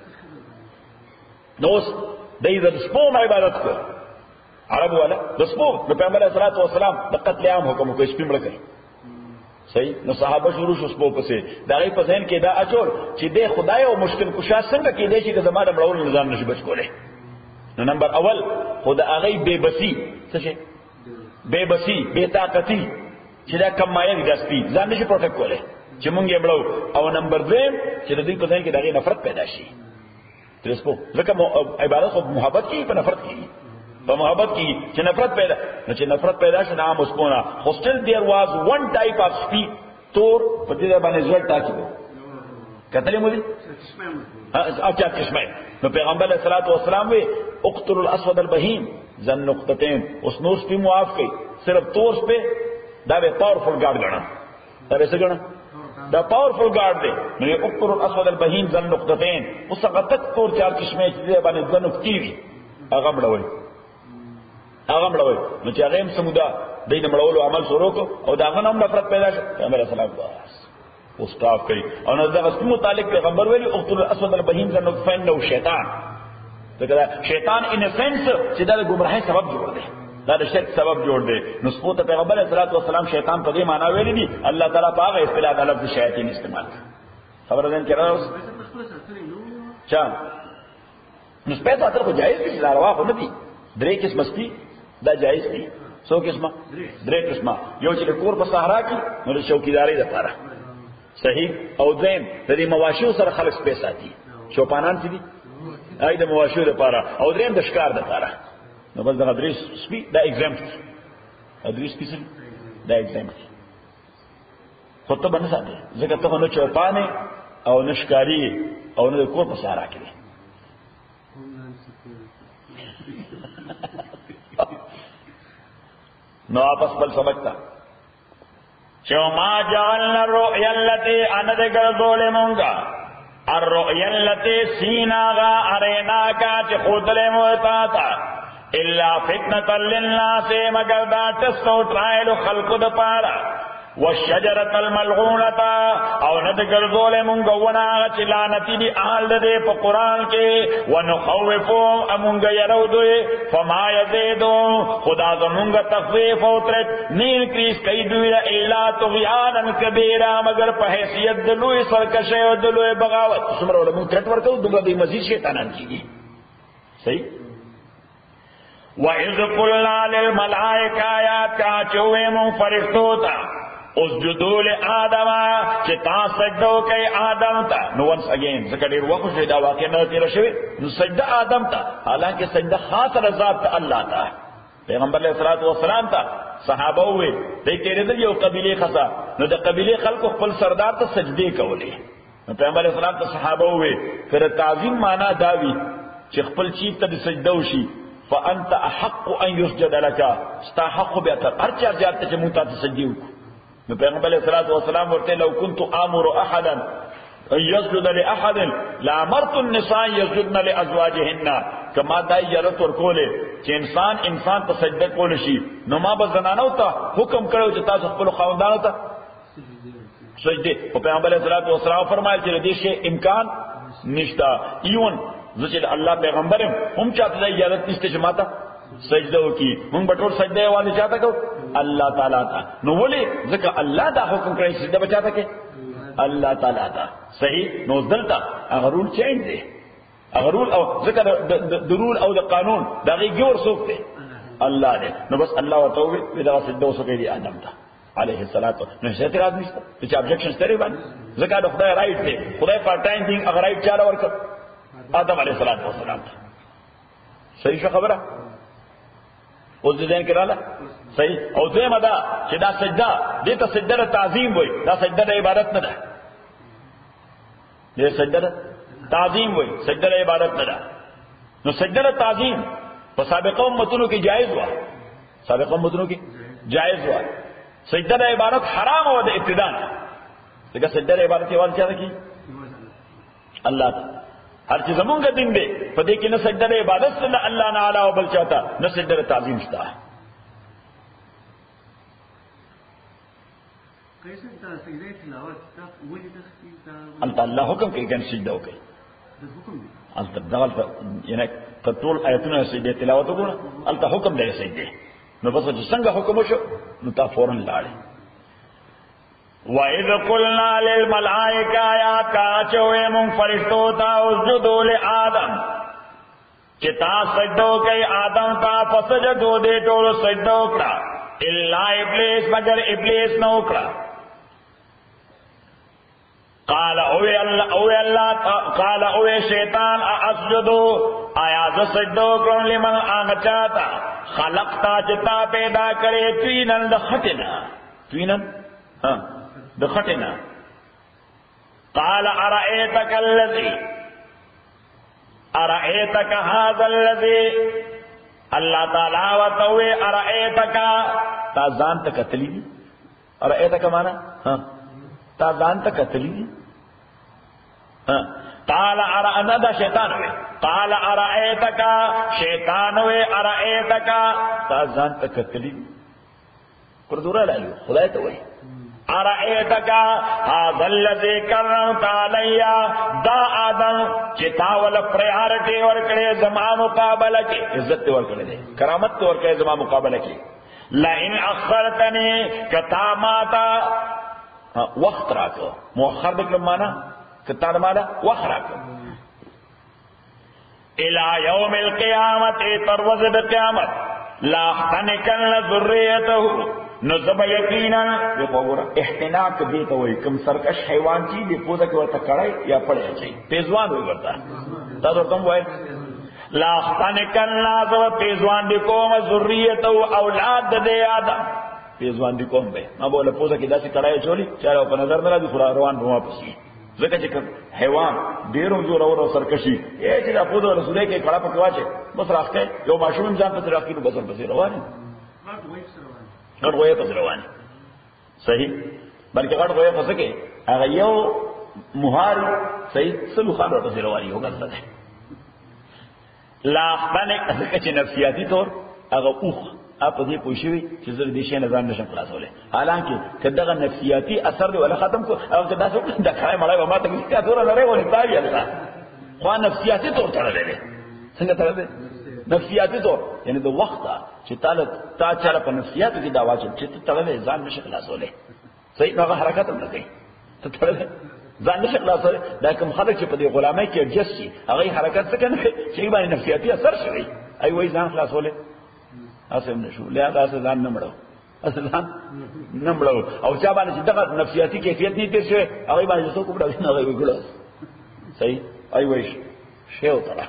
[SPEAKER 1] نو دای د سپوم عبادت کو عرب ولا د سپوم د پیغمبر صلی الله علیه وسلم د قتل عام حکم کو سپیم لګی صحیح نو صحابه شروع شو سپو پسې دا غي په ذهن کې دا اچول چې د خدای او مشکل کشا څنګه کې دی چې زماده مړول نظام نشي بچ کوله نو نمبر اول خدای هغه بے بسی څه شي بے بسی بے طاقتي چې دا کم مایه دستی ځان نشي پروټیکټ کوله چې مونږ یې مړو او نمبر دویم چې د دې په ذهن کې دا غي نفرت پیدا شي ترسپو ځکه عبادت خو محبت کې په نفرت کې په محبت کی چې نفرت پیدا نو چې نفرت پیدا شي نام اسپونا hostel there was one type of speak تور په دې باندې ځل تاکي کتلې مو دي او چا قسمه نو پیغمبر علیه الصلاۃ والسلام وی اقتل الاسود البهیم ذن نقطتين اوس نور سپی معاف کړي صرف تور په دا به پاورفل ګارد غنا دا به څه غنا دا پاورفل ګارد دی نو اقتل الاسود البهیم ذن نقطتين اوس هغه تک تور چار قسمه چې دې باندې ځنه کیږي هغه مړوي هغه مړوي نو چې هغه هم سمودا دینه مړولو عمل شروع کو او دا هغه هم نفرت پیدا شي پیغمبر اسلام بس او سٹاف کوي او نو دا غو متعلق پیغمبر ویلي اقتل الاسود البهیم ذن نقطتين نو شیطان دا شیطان ان سنس چې دا ګمراهي سبب جوړ دی دا د شرک سبب جوړ دی نو سپوت پیغمبر صلی الله علیه وسلم شیطان په دې معنی ویلي دي الله تعالی پاغه اصطلاح د لفظ شیاطین استعمال خبر ده نه کړه چا نو سپیت اتر کو جایز دي لاروا خو نه دي درې قسم سپي دا جایز دي څو قسمه درې قسمه یو چې کور په صحرا کې نو د شوکیداری لپاره صحیح او دیم د دې مواشو سره خلک سپې ساتي چوپانان دي اې د مواشو لپاره او دریم د ښکار لپاره نو بس دا درې سپي the example درې Sippy the example خو ته باندې ساتي ځکه ته نو چوپانه او نشکاری او نو د کور په صحرا کې نو آپس بل سبقتا چو ما جعلنا الرؤيا التي انا دگر دول مونگا الرؤيا التي سیناغا اریناکا چی خودل موتاتا الا فتنة للناس مگر دا تستو ٹرائل خلق دپارا والشجرة الملعونة او ندگر دول مونگا وناغا چی لعنتی دی آل دے پا قرآن کے ونخوفو امونگا یرو دوئے فما یزیدو خدا زمونگا تخفیف و ترک نین کریس کئی دوئے الا تغیانا کبیرا مگر پا حیثیت دلوئے سرکشے و دلوئے بغاوت سمرو لمون ترٹ ورکو دنگا دی مزید شیطانان کی گی صحیح وَإِذْ قُلْنَا لِلْمَلَائِكَةِ آیات کا چوئے مون فرشتوتا اسجدوا لآدم چې تاسو سجده وکړئ آدم ته نو ونس اگین ځکه ډیر وخت شوی دا واقع نه تیر شوی نو سجده آدم ته حالانکه سجده خاصه ذات ته الله ته پیغمبر علیه الصلاۃ والسلام ته صحابه وې دې کېدل یو قبیله خاصه نو د قبیله خلکو خپل سردار ته سجدي کولې نو پیغمبر علیه السلام ته صحابه وې کړه تعظیم معنا داوی چې خپل چی ته سجده وشي فانت احق ان يسجد لك استحق بأثر ارچا ځات ته مونږ ته سجدي وکړو نو پیغمبر علیہ الصلوۃ والسلام ورته لو كنت امر احدا ان يسجد لاحد لامرت النساء يسجدن لازواجهن کما دا اجازه ورکوله چې انسان انسان ته سجده کول شي نو ما به زنانو ته حکم کړو چې تاسو خپل خاوندانو ته سجده او پیغمبر علیہ الصلوۃ والسلام فرمایل چې دې شی امکان نشتا ایون ځکه الله پیغمبرم هم چاته اجازه نشته چې ماته سجده وکي مونږ به ټول سجده والے چاته کو الله تعالی ته نو ولې ځکه الله دا حکم کړی سجده بچاته کې الله تعالی ته صحیح نو دلته هغه رول چینج دی هغه رول او ځکه د رول او د قانون دا غي جوړ څوک دی الله دی نو بس الله وتعالى دا سجده وسکړي دی آدم ته عليه الصلاه نو څه اعتراض نشته چې ابجیکشن ستړي باندې ځکه د خدای رائټ دی خدای پر ټایم دی هغه رائټ چاله ورکړ آدم علیه السلام صحیح شو خبره اوس دې ذهن کې رااله صحیح او دویمه دا چې دا سجده دې ته سجده تعظیم وایي دا سجده د عبادت نه ده دې سجده تعظیم وایي سجده د عبادت نه ده نو سجده تعظیم په سابقه امتونو کې جایز و سابقه امتونو کې جایز و سجده د عبادت حرام و د ابتداء ځکه سجده د عبادت یوازې چا کی الله تعالی هر چې زمونږ دین دی په دې کې نه سجده د عبادت سره الله نه اعلی او بل چاته نه سجده د تعظیم شته
[SPEAKER 2] کیسه دا سجده تلاوت دا ولې د
[SPEAKER 1] الله حکم کوي ګن سجده وکړي
[SPEAKER 2] د حکم دی
[SPEAKER 1] البته دغه یعنی ټول آیتونه سجده تلاوت وکړه البته حکم دی سجده نو بس چې څنګه حکم وشو نو تا فورن لاړ وَإِذْ قُلْنَا لِلْمَلَائِكَةِ يَا كَاچوے من فرشتوں تا اسجدوا لآدم چتا سجدو کئی آدم تا فسجدو دے ټول سجدو کړه الا ابلیس مگر ابلیس نو کړه قال اوے اللہ اوے اللہ قال اوے شیطان اسجدو آیا ز سجدو کړم لمن اغچاتا خلقتا چتا پیدا کرے توینن دخٹنا توینن ہاں دخٹنا قال ارأيتك الذي ارأيتك هذا الذي اللہ تعالی وتوے ارأيتك تا ځان ته کتلی ارأيتك معنا ہاں تا ځان ته کتلی ہاں قال ارأنا دا شیطان ہوئے قال ارأيتك شیطان ہوئے ارأيتك تا ځان ته کتلی پر دورا لایو خدای ته وای ارأيتك هذا الذي كرمت علي دا آدم چتا ول پریارټي ور کړې زما مقابله کې عزت ور کړې کرامت ور کړې زما مقابله کې لئن اخرتني کتا ماتا وقت راکو مؤخر دکلم مانا کتا مانا وقت راکو الى يوم القيامت تروز بقیامت لا احتنکن ذریته نو زب یقینا دیکھو گورا احتناک دیتا ہوئی کم سرکش حیوان چی دی پوزا کی ورطا کڑائی یا پڑے چاہی پیزوان ہوئی ورطا تا تو کم ہوئی لا احتنکن زب پیزوان دی قوم ذریته اولاد دے آدم پیزوان دی قوم بے ما بولا پوزا کی داسی کڑائی چولی چارے اوپا نظر ملا دی خورا روان روان پسی ذکر چکر حیوان دیروں جو رو رو سرکشی اے چیزا پوزا رسولے کے کڑا پکواچے بس راکتے یو معشوم انسان پس راکی نو بسر پسی روانی غټ غوې پس رواني صحیح بلکې غټ غوې پس کې هغه یو مهار صحیح سلو خبر پس رواني یو ګرځي ده لا باندې چې نفسیاتي طور هغه اوخ اپ دې پوښوي چې زر دې شي نظام نشم خلاصوله حالانکه کداغه نفسیاتي اثر دی ولا ختم کو او کدا څو د کای مړای ما ته کې تاسو نه لري ونی پای الله خو نفسیاتي طور تړلې څنګه تړلې نفسیاتی طور یعنی د وخت چې تعالی تا چاره په نفسیاتو کې دا واجب چې ته تړلې ځان نشي خلاصولې صحیح هغه حرکت هم نه کوي ته تړلې ځان نشي خلاصولې دا کوم خلک چې په دې غلامۍ کې اډجسټ شي هغه حرکت څه کوي چې باندې نفسیاتي اثر شي ای وای ځان خلاصولې اسیم نشو له هغه ځان نه مړو اصلا نه مړو او چا باندې چې دغه نفسیاتي کیفیت نه تیر شي هغه باندې څه کوم نه هغه وګړو صحیح ای وای شی او ترا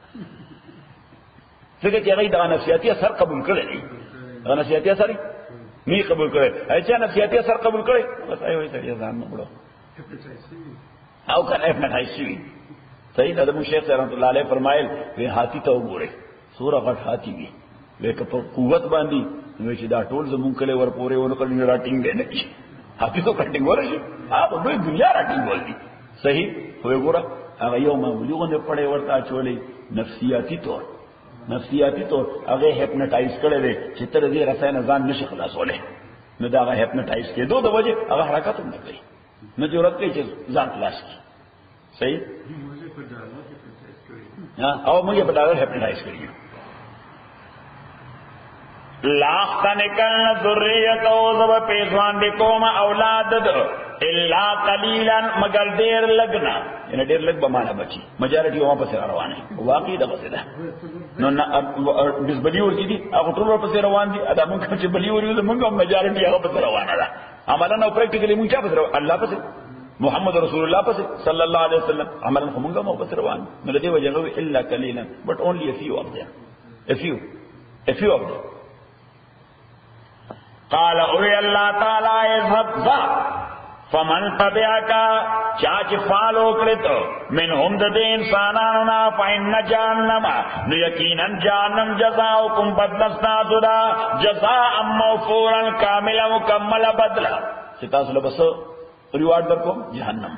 [SPEAKER 1] څنګه چې هغه د نفسیاتي اثر قبول کړي هغه نفسیاتي اثر نه قبول کړي اچھا نفسیاتي اثر قبول کړي بس ایو یې سړي ځان نه بړو او کنه هپنټایز شي صحیح د مو شیخ رحمت الله علیه فرمایل وی هاتی ته وګوره سوره غټ هاتی وی لیکن په قوت باندې نو چې دا ټول زمون کله ور پورې ونه کړي راټینګ دی نه کی هاتی ته کټینګ ورشي هغه دوی دنیا راټینګ ولدي صحیح وګوره هغه یو معلومه پړې ورته چولې نفسیاتي طور نفسیاتی طور هغه هپنټایز کړي دي چې تر دې رساینه ځان نشي خلاصوله نو دا هغه هپنټایز کېدو د وجه هغه حرکت نه کوي نو ضرورت کوي چې ځان خلاص کړي صحیح ها او موږ په ډاله هپنټایز کړی لاختنکن ذریتو زب پیزوان دی کوم اولاد دو الا قلیلا مگر دیر لگنا یعنی دیر لگ بمانا بچی مجارٹی وہاں پس روان ہے واقعی دا بسیدہ نو بس بلی ورکی دی اگو طول پس روان دی ادا منکا چی بلی ورکی دی منکا مجارٹی اگو پس روان دا عملا نو پریکٹیکلی منکا پس روان اللہ پس محمد رسول اللہ پس صلی اللہ علیہ وسلم عملا خمونگا مو پس روان نو لدی وجہ گوی الا قلیلا but only a few of them a few a few of them قال اوی اللہ تعالی اذهب ذا فمن تبعکا چاچ فالو کرتو من هم د انسانانونا فإن جہنم نو یقینا جہنم جزاؤکم بدلسنا سدا جزاء موفورا کاملا مکمل بدلا ستاس لبس ریوارڈ در کو جہنم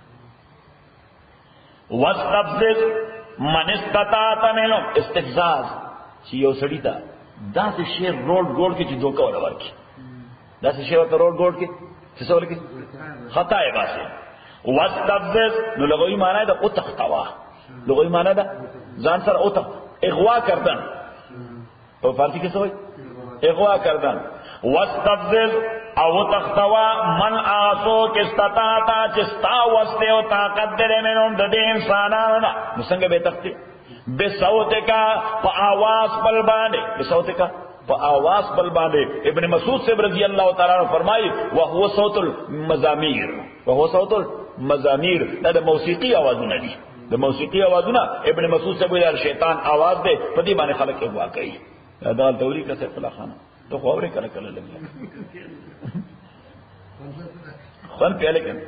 [SPEAKER 1] واستفزز من استطاعت منهم استفزاز چی یو سڑی تا دا سے شیر روڈ گوڑ کے چی دھوکا والا ورکی دا سے شیر روڈ گوڑ کے چیسا والا کی خطا ہے باسے واستفزز نو لغوی معنی دا اتختوا لغوی معنی دا زان سر اتخت اغوا کردن تو فارسی کسا ہوئی اغوا کردن واستفزز او تختوا من آسو کستطاعتا چستا وستے و طاقت دلے منہم ددے انسانانا مسنگ بے تختی بے صوتے کا پا آواز پل بانے بے صوتے کا پا آواز پل بانے ابن مسعود سے رضی اللہ تعالیٰ نے فرمائی وہو صوت المزامیر وہو صوت المزامیر نا دا موسیقی آوازو نا دی دا موسیقی آوازو نا ابن مسعود سے بولا شیطان آواز دے پدی بانے خلق کے واقعی دال دوری کا سیف اللہ خانہ تو خوابرے کرا کرا لگیا خون پیا لیکن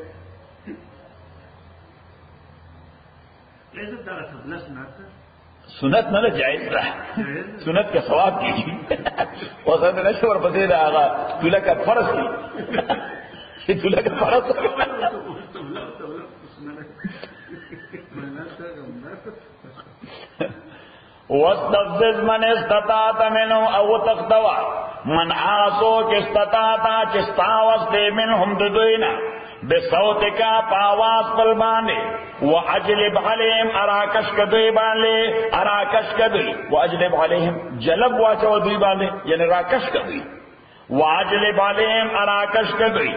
[SPEAKER 1] سنت نہ جائز رہا سنت کا ثواب کیجیے اور سنت نشے اور پسند آگا چولہا کا فرض کی چولہا کا فرض واستفزز من استطاعت منهم او تختوا من آسو کستطاعتا چستاوز دے منهم ددوینا بصوتکا پاواز پل باندے وعجلب علیہم اراکش کدوی باندے اراکش کدوی وعجلب علیہم جلب واچو دوی باندے یعنی راکش کدوی وعجلب علیہم اراکش کدوی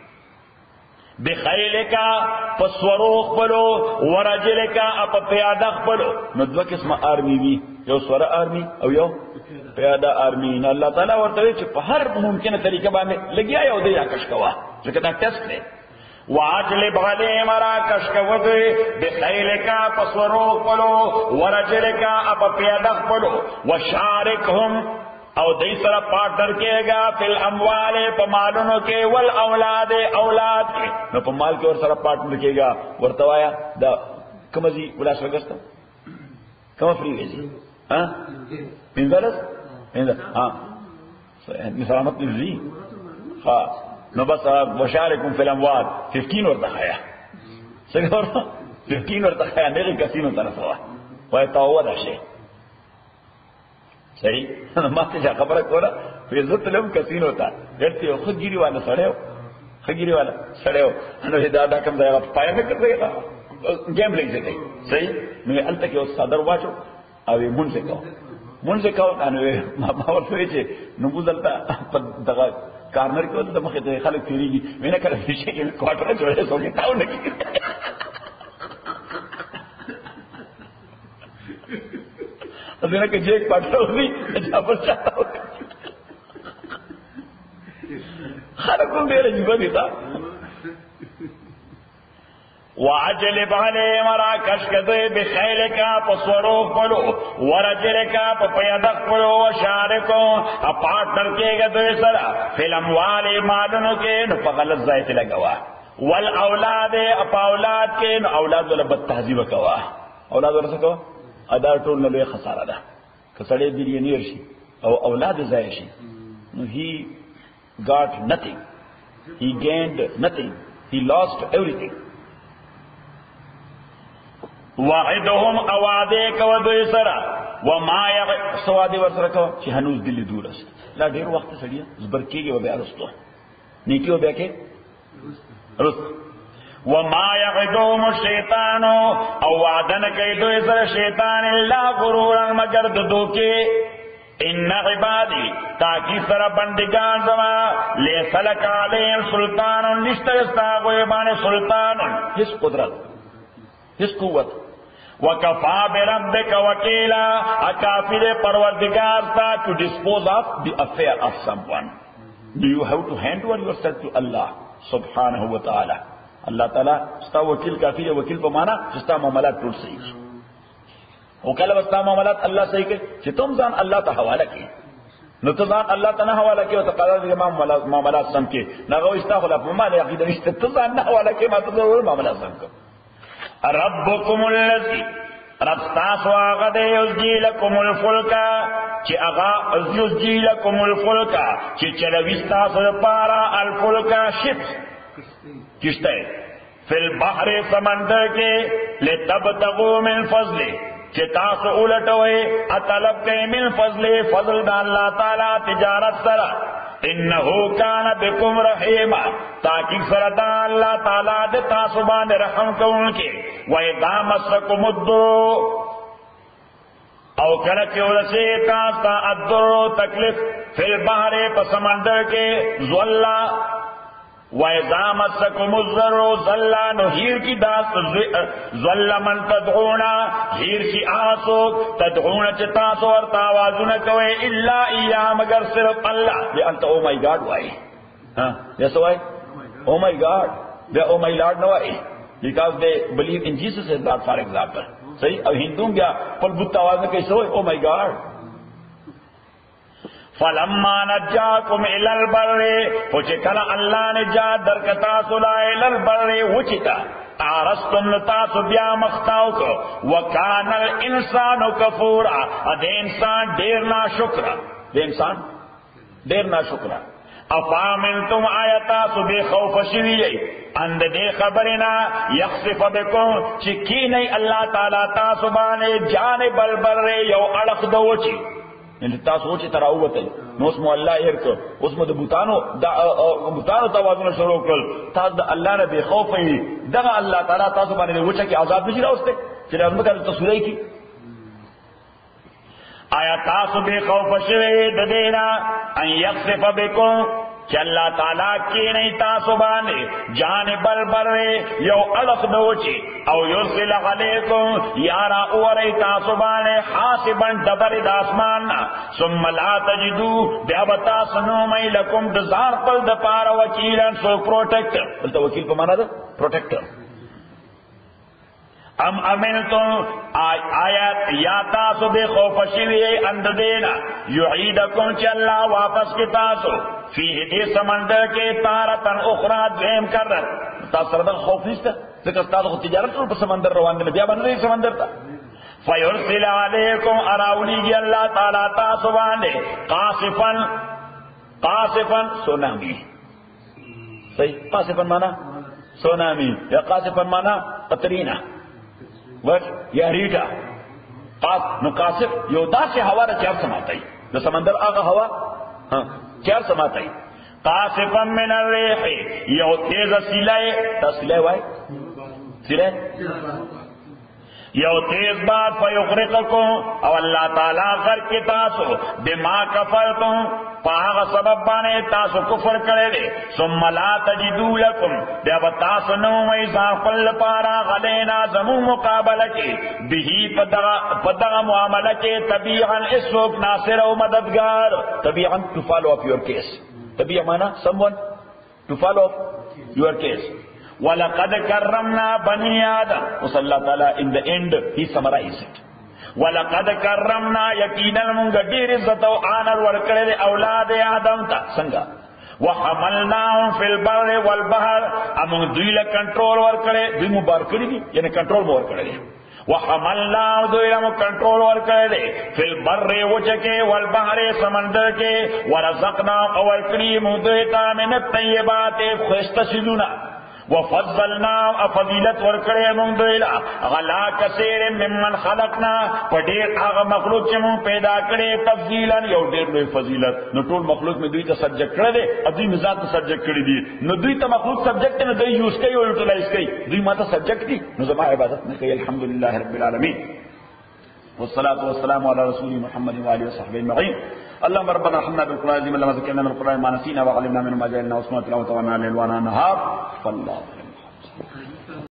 [SPEAKER 1] بخیلکا پسوروخ پلو ورجلکا اپا پیادخ پلو نو دو قسم آرمی بھی یو سور آرمی او یو پیادا آرمی نا اللہ تعالیٰ ورطوئے چھ پا ہر ممکن طریقہ باندے لگیا یو دے آکش کوا جو کہتا ٹیسٹ لے وعجلب علیہم اراکش کدوی بخیلکا پسوروخ پلو ورجلکا اپا پیادخ پلو وشارکہم او دی سر پارٹنر کیے گا فی الاموال پا مالونو کے والاولاد اولاد کے نو پا مال کے اور سر پارٹنر کیے گا ورطوایا دا کم ازی ولاس وگستا کم فری ویزی ہاں پینزالس پینزالس ہاں مسلامت نزی ہاں نو بس وشارکم فی الاموال ففٹین ورطخایا سنگا ورطا ففٹین ورطخایا نیغی کسینو تنسوا ویتاوہ دا شے صحیح ماتے جا خبر کولا پھر عزت لهم کسین ہوتا ڈرتے ہو خود گیری والا سڑے ہو خود گیری والا سڑے ہو انہوں نے دادا کم جائے گا پایا میں کر دے گا گیملنگ سے کہیں صحیح میں التا کہ اس صادر واچو اوی من سے کہو من سے کہو انہوں نے ماور سوئے نبوز التا دغا کارنر کی ہوتا مخیط خلق تیری گی میں نے کہا فیشے کے کوارٹر جوڑے سو گے تاؤ نکی دینا کہ جیک پاٹا ہوگی جہاں پر چاہتا ہوگا خلقوں میرے جیبا دیتا وعجلب علیہم اراکش کدوی بخیلکا پسوروخ پلو ورجلکا پپیدخ پلو وشارکو اپارٹنر کے گدوی سرا فی الاموال مالنو کے نو پا غلط ذائف لگوا والاولاد اپا اولاد کے نو اولاد والا بد تحذیب کوا اولاد والا سکوا ادا ټول نه خساره ده که سړی بیلیونیر شي او اولاد ضایع شي نو he got nothing he gained nothing he lost everything وعدهم اوعدك ودوی سرا وما يغ سوادي ورسره کو چې هنوز دلی دور است لا ډیر وخت سړی زبر کېږي و بیا رستو نیکی و بیا کې رست وما يعدهم الشيطان او وعدن کئی دوی سر شیطان اللہ غرورا مگر دو کے ان عبادی تاکی سر بندگان زما لیس لک علیہم سلطان نشتر استاغوی بانے سلطان ہس قدرت ہس قوت وکفا بربک وکیلا اکافر پروردگار تا to dispose of the affair of someone. Do you have to hand over yourself to Allah subhanahu wa ta'ala. اللہ تعالیٰ ستا وکیل کافی ہے. وکیل کو مانا ستا معاملات ٹوٹ صحیح او کله وستا معاملات الله صحیح کوي چې تم ځان الله ته حواله کړي نو ته ځان الله ته نه حواله کړي او ته قضا دې معاملات معاملات سم کړي نغه استا خلا په ما دې عقیده نشته ته ځان نه حواله کړي ما ته ضرور معاملات سم کړه. ربکم الذی رب تاسو هغه دې یوزجی لکم الفلک چې هغه یوزجی لکم الفلک چې چلوي تاسو لپاره الفلک شپ کشته فی البحر سمندر کې لتبتغوا من فضله چې تاسو اولټوي اطلب کوي من فضل فضل د الله تعالی تجارت سره انه کان بكم رحیما تاکي سره د الله تعالی د تاسو باندې رحم کوونکی و اذا مسکم الضر او کله چې ورسه تاسو ته الضر تکلیف فی البحر په سمندر کې زولا وَإِذَا مَسَّكُمُ الضُّرُّ ضَلَّ نُهِير کی داس ضَلَّ مَن تَدْعُونَ ہیر کی آسو تدعون چتاسو اور تاوازن کوئے الا ایام مگر صرف اللہ بے انت او مائی گاڈ وائی ہاں yes why oh my god they oh my lord no why because they believe in Jesus as God for example صحیح اب ہندوؤں کیا پر بت آواز میں کیسے ہوئے oh my god فلما نجاکم الی البر پوچھے کلا اللہ نجات درکتا سلا الی البر وچتا آرستم نتاسو بیا مختاو کو وکان الانسان کفورا ادے انسان دیر نا شکرا دے انسان دیر نا شکرا افامنتم آیتا سو بے خوف شویئی اند دے خبرنا یخصف بکم چکی نہیں اللہ تعالیٰ تاسو بانے جانب البر یو اڑخ دوچی یعنی تاسو چې تراوته نو اسمو الله ير کو اسمو د بوتانو د بوتانو توازن شروع کړ تاسو د الله نه به خوف وي دغه الله تعالی تاسو باندې وچه کې عذاب نشي راوسته چې موږ ته تصویرای کی آیا تاسو به خوف شوي د دینا ان یخسف بكم کہ اللہ تعالیٰ کی نہیں تاسو باندے جانب البر یو الف دوچی او یرسل علیکم یارا اوری تاسو باندے حاسبا دبر داسمان ثم لا تجدو بیابتا سنومی لکم دزار پل دپارا وکیلا سو پروٹیکٹر بلتا وکیل کو مانا دا پروٹیکٹر ام امنتم آیات یا تاسو بے خوف شوی اند دینا یعیدکم چی اللہ واپس کی تاسو فیہ دے سمندر کے تارتن اخرى دویم کر رہا تاس سردن خوف نیستا ذکر تاسو خود تجارت پر سمندر روان دے بیا بن رہی سمندر تا فیرسل علیکم اراولی گی اللہ تعالی تاسو باندے قاسفا قاسفا سونامی صحیح قاسفا مانا سونامی یا قاسفا مانا قطرینہ وٹ یا ریٹا قاس نو قاسف یو دا سے ہوا دا چار سماتائی دا سمندر آغا ہوا ہاں چار سماتائی قاسفا من الریح یو تیز سیلائے تا سیلائے وائی سیلائے یو تیز بات فیغرقکم او اللہ تعالیٰ غرق کی تاسو بما کفرتم پاغ سبب بانے تاسو کفر کرے دے ثم لا تجدو لکم بیا بتاسو نومی زافل پارا غلینا زمو مقابلہ کے بہی پدغا معاملہ کے طبیعاً اس وقت ناصر و مددگار طبیعاً to follow up your case طبیعاً مانا someone to follow up your case وَلَقَدْ كَرَّمْنَا بَنِي آدَمَ وصلی اللہ تعالیٰ in the end he summarized it وَلَقَدْ كَرَّمْنَا یقیناً منگا دیر عزت و آنر ورکڑے اولاد آدم تا سنگا وَحَمَلْنَاهُمْ فِي الْبَرِّ وَالْبَحْرِ امنگ دویل کنٹرول ورکڑے دوی مبارکڑی دی یعنی کنٹرول مورکڑے دی وَحَمَلْنَاهُمْ دویل کنٹرول ورکڑے دی فِي الْبَرِّ وچکے وَالْبَحْرِ سمندر کے وَرَزَقْنَاهُمْ اورکڑی مدویتا من الطیبات خوشت سیدونا وفضلنا فضیلت ورکڑے من دویلا غلا کثیر ممن خلقنا پدیر آغا مخلوق چی من پیدا کرے تفضیلا یو دیر لوی فضیلت نو طول مخلوق میں دوی تا سبجیکٹ کرے دے اب دوی مزاد تا سبجیکٹ کردی دی نو دوی تا مخلوق سبجیکٹ نو دوی یوز کئی و یوٹلائز کئی دوی ما تا سبجیکٹ دی نو زمان عبادت نے کئی الحمدللہ رب العالمین वस्सलातु वस्सलामु अला रसूली मुहम्मद व आलिहि व सहबिहि अजमईन। अल्लाहुम्मा रब्बना अर्हमना बिल कुरान अज़ीम अल्लाहुम्मा ज़क्किरना मिनल कुरान मा नसीना व अल्लिमना मिन्हु मा जहलना वस्मा तिलावतहु व अन्ना लैल व अन्ना नहार।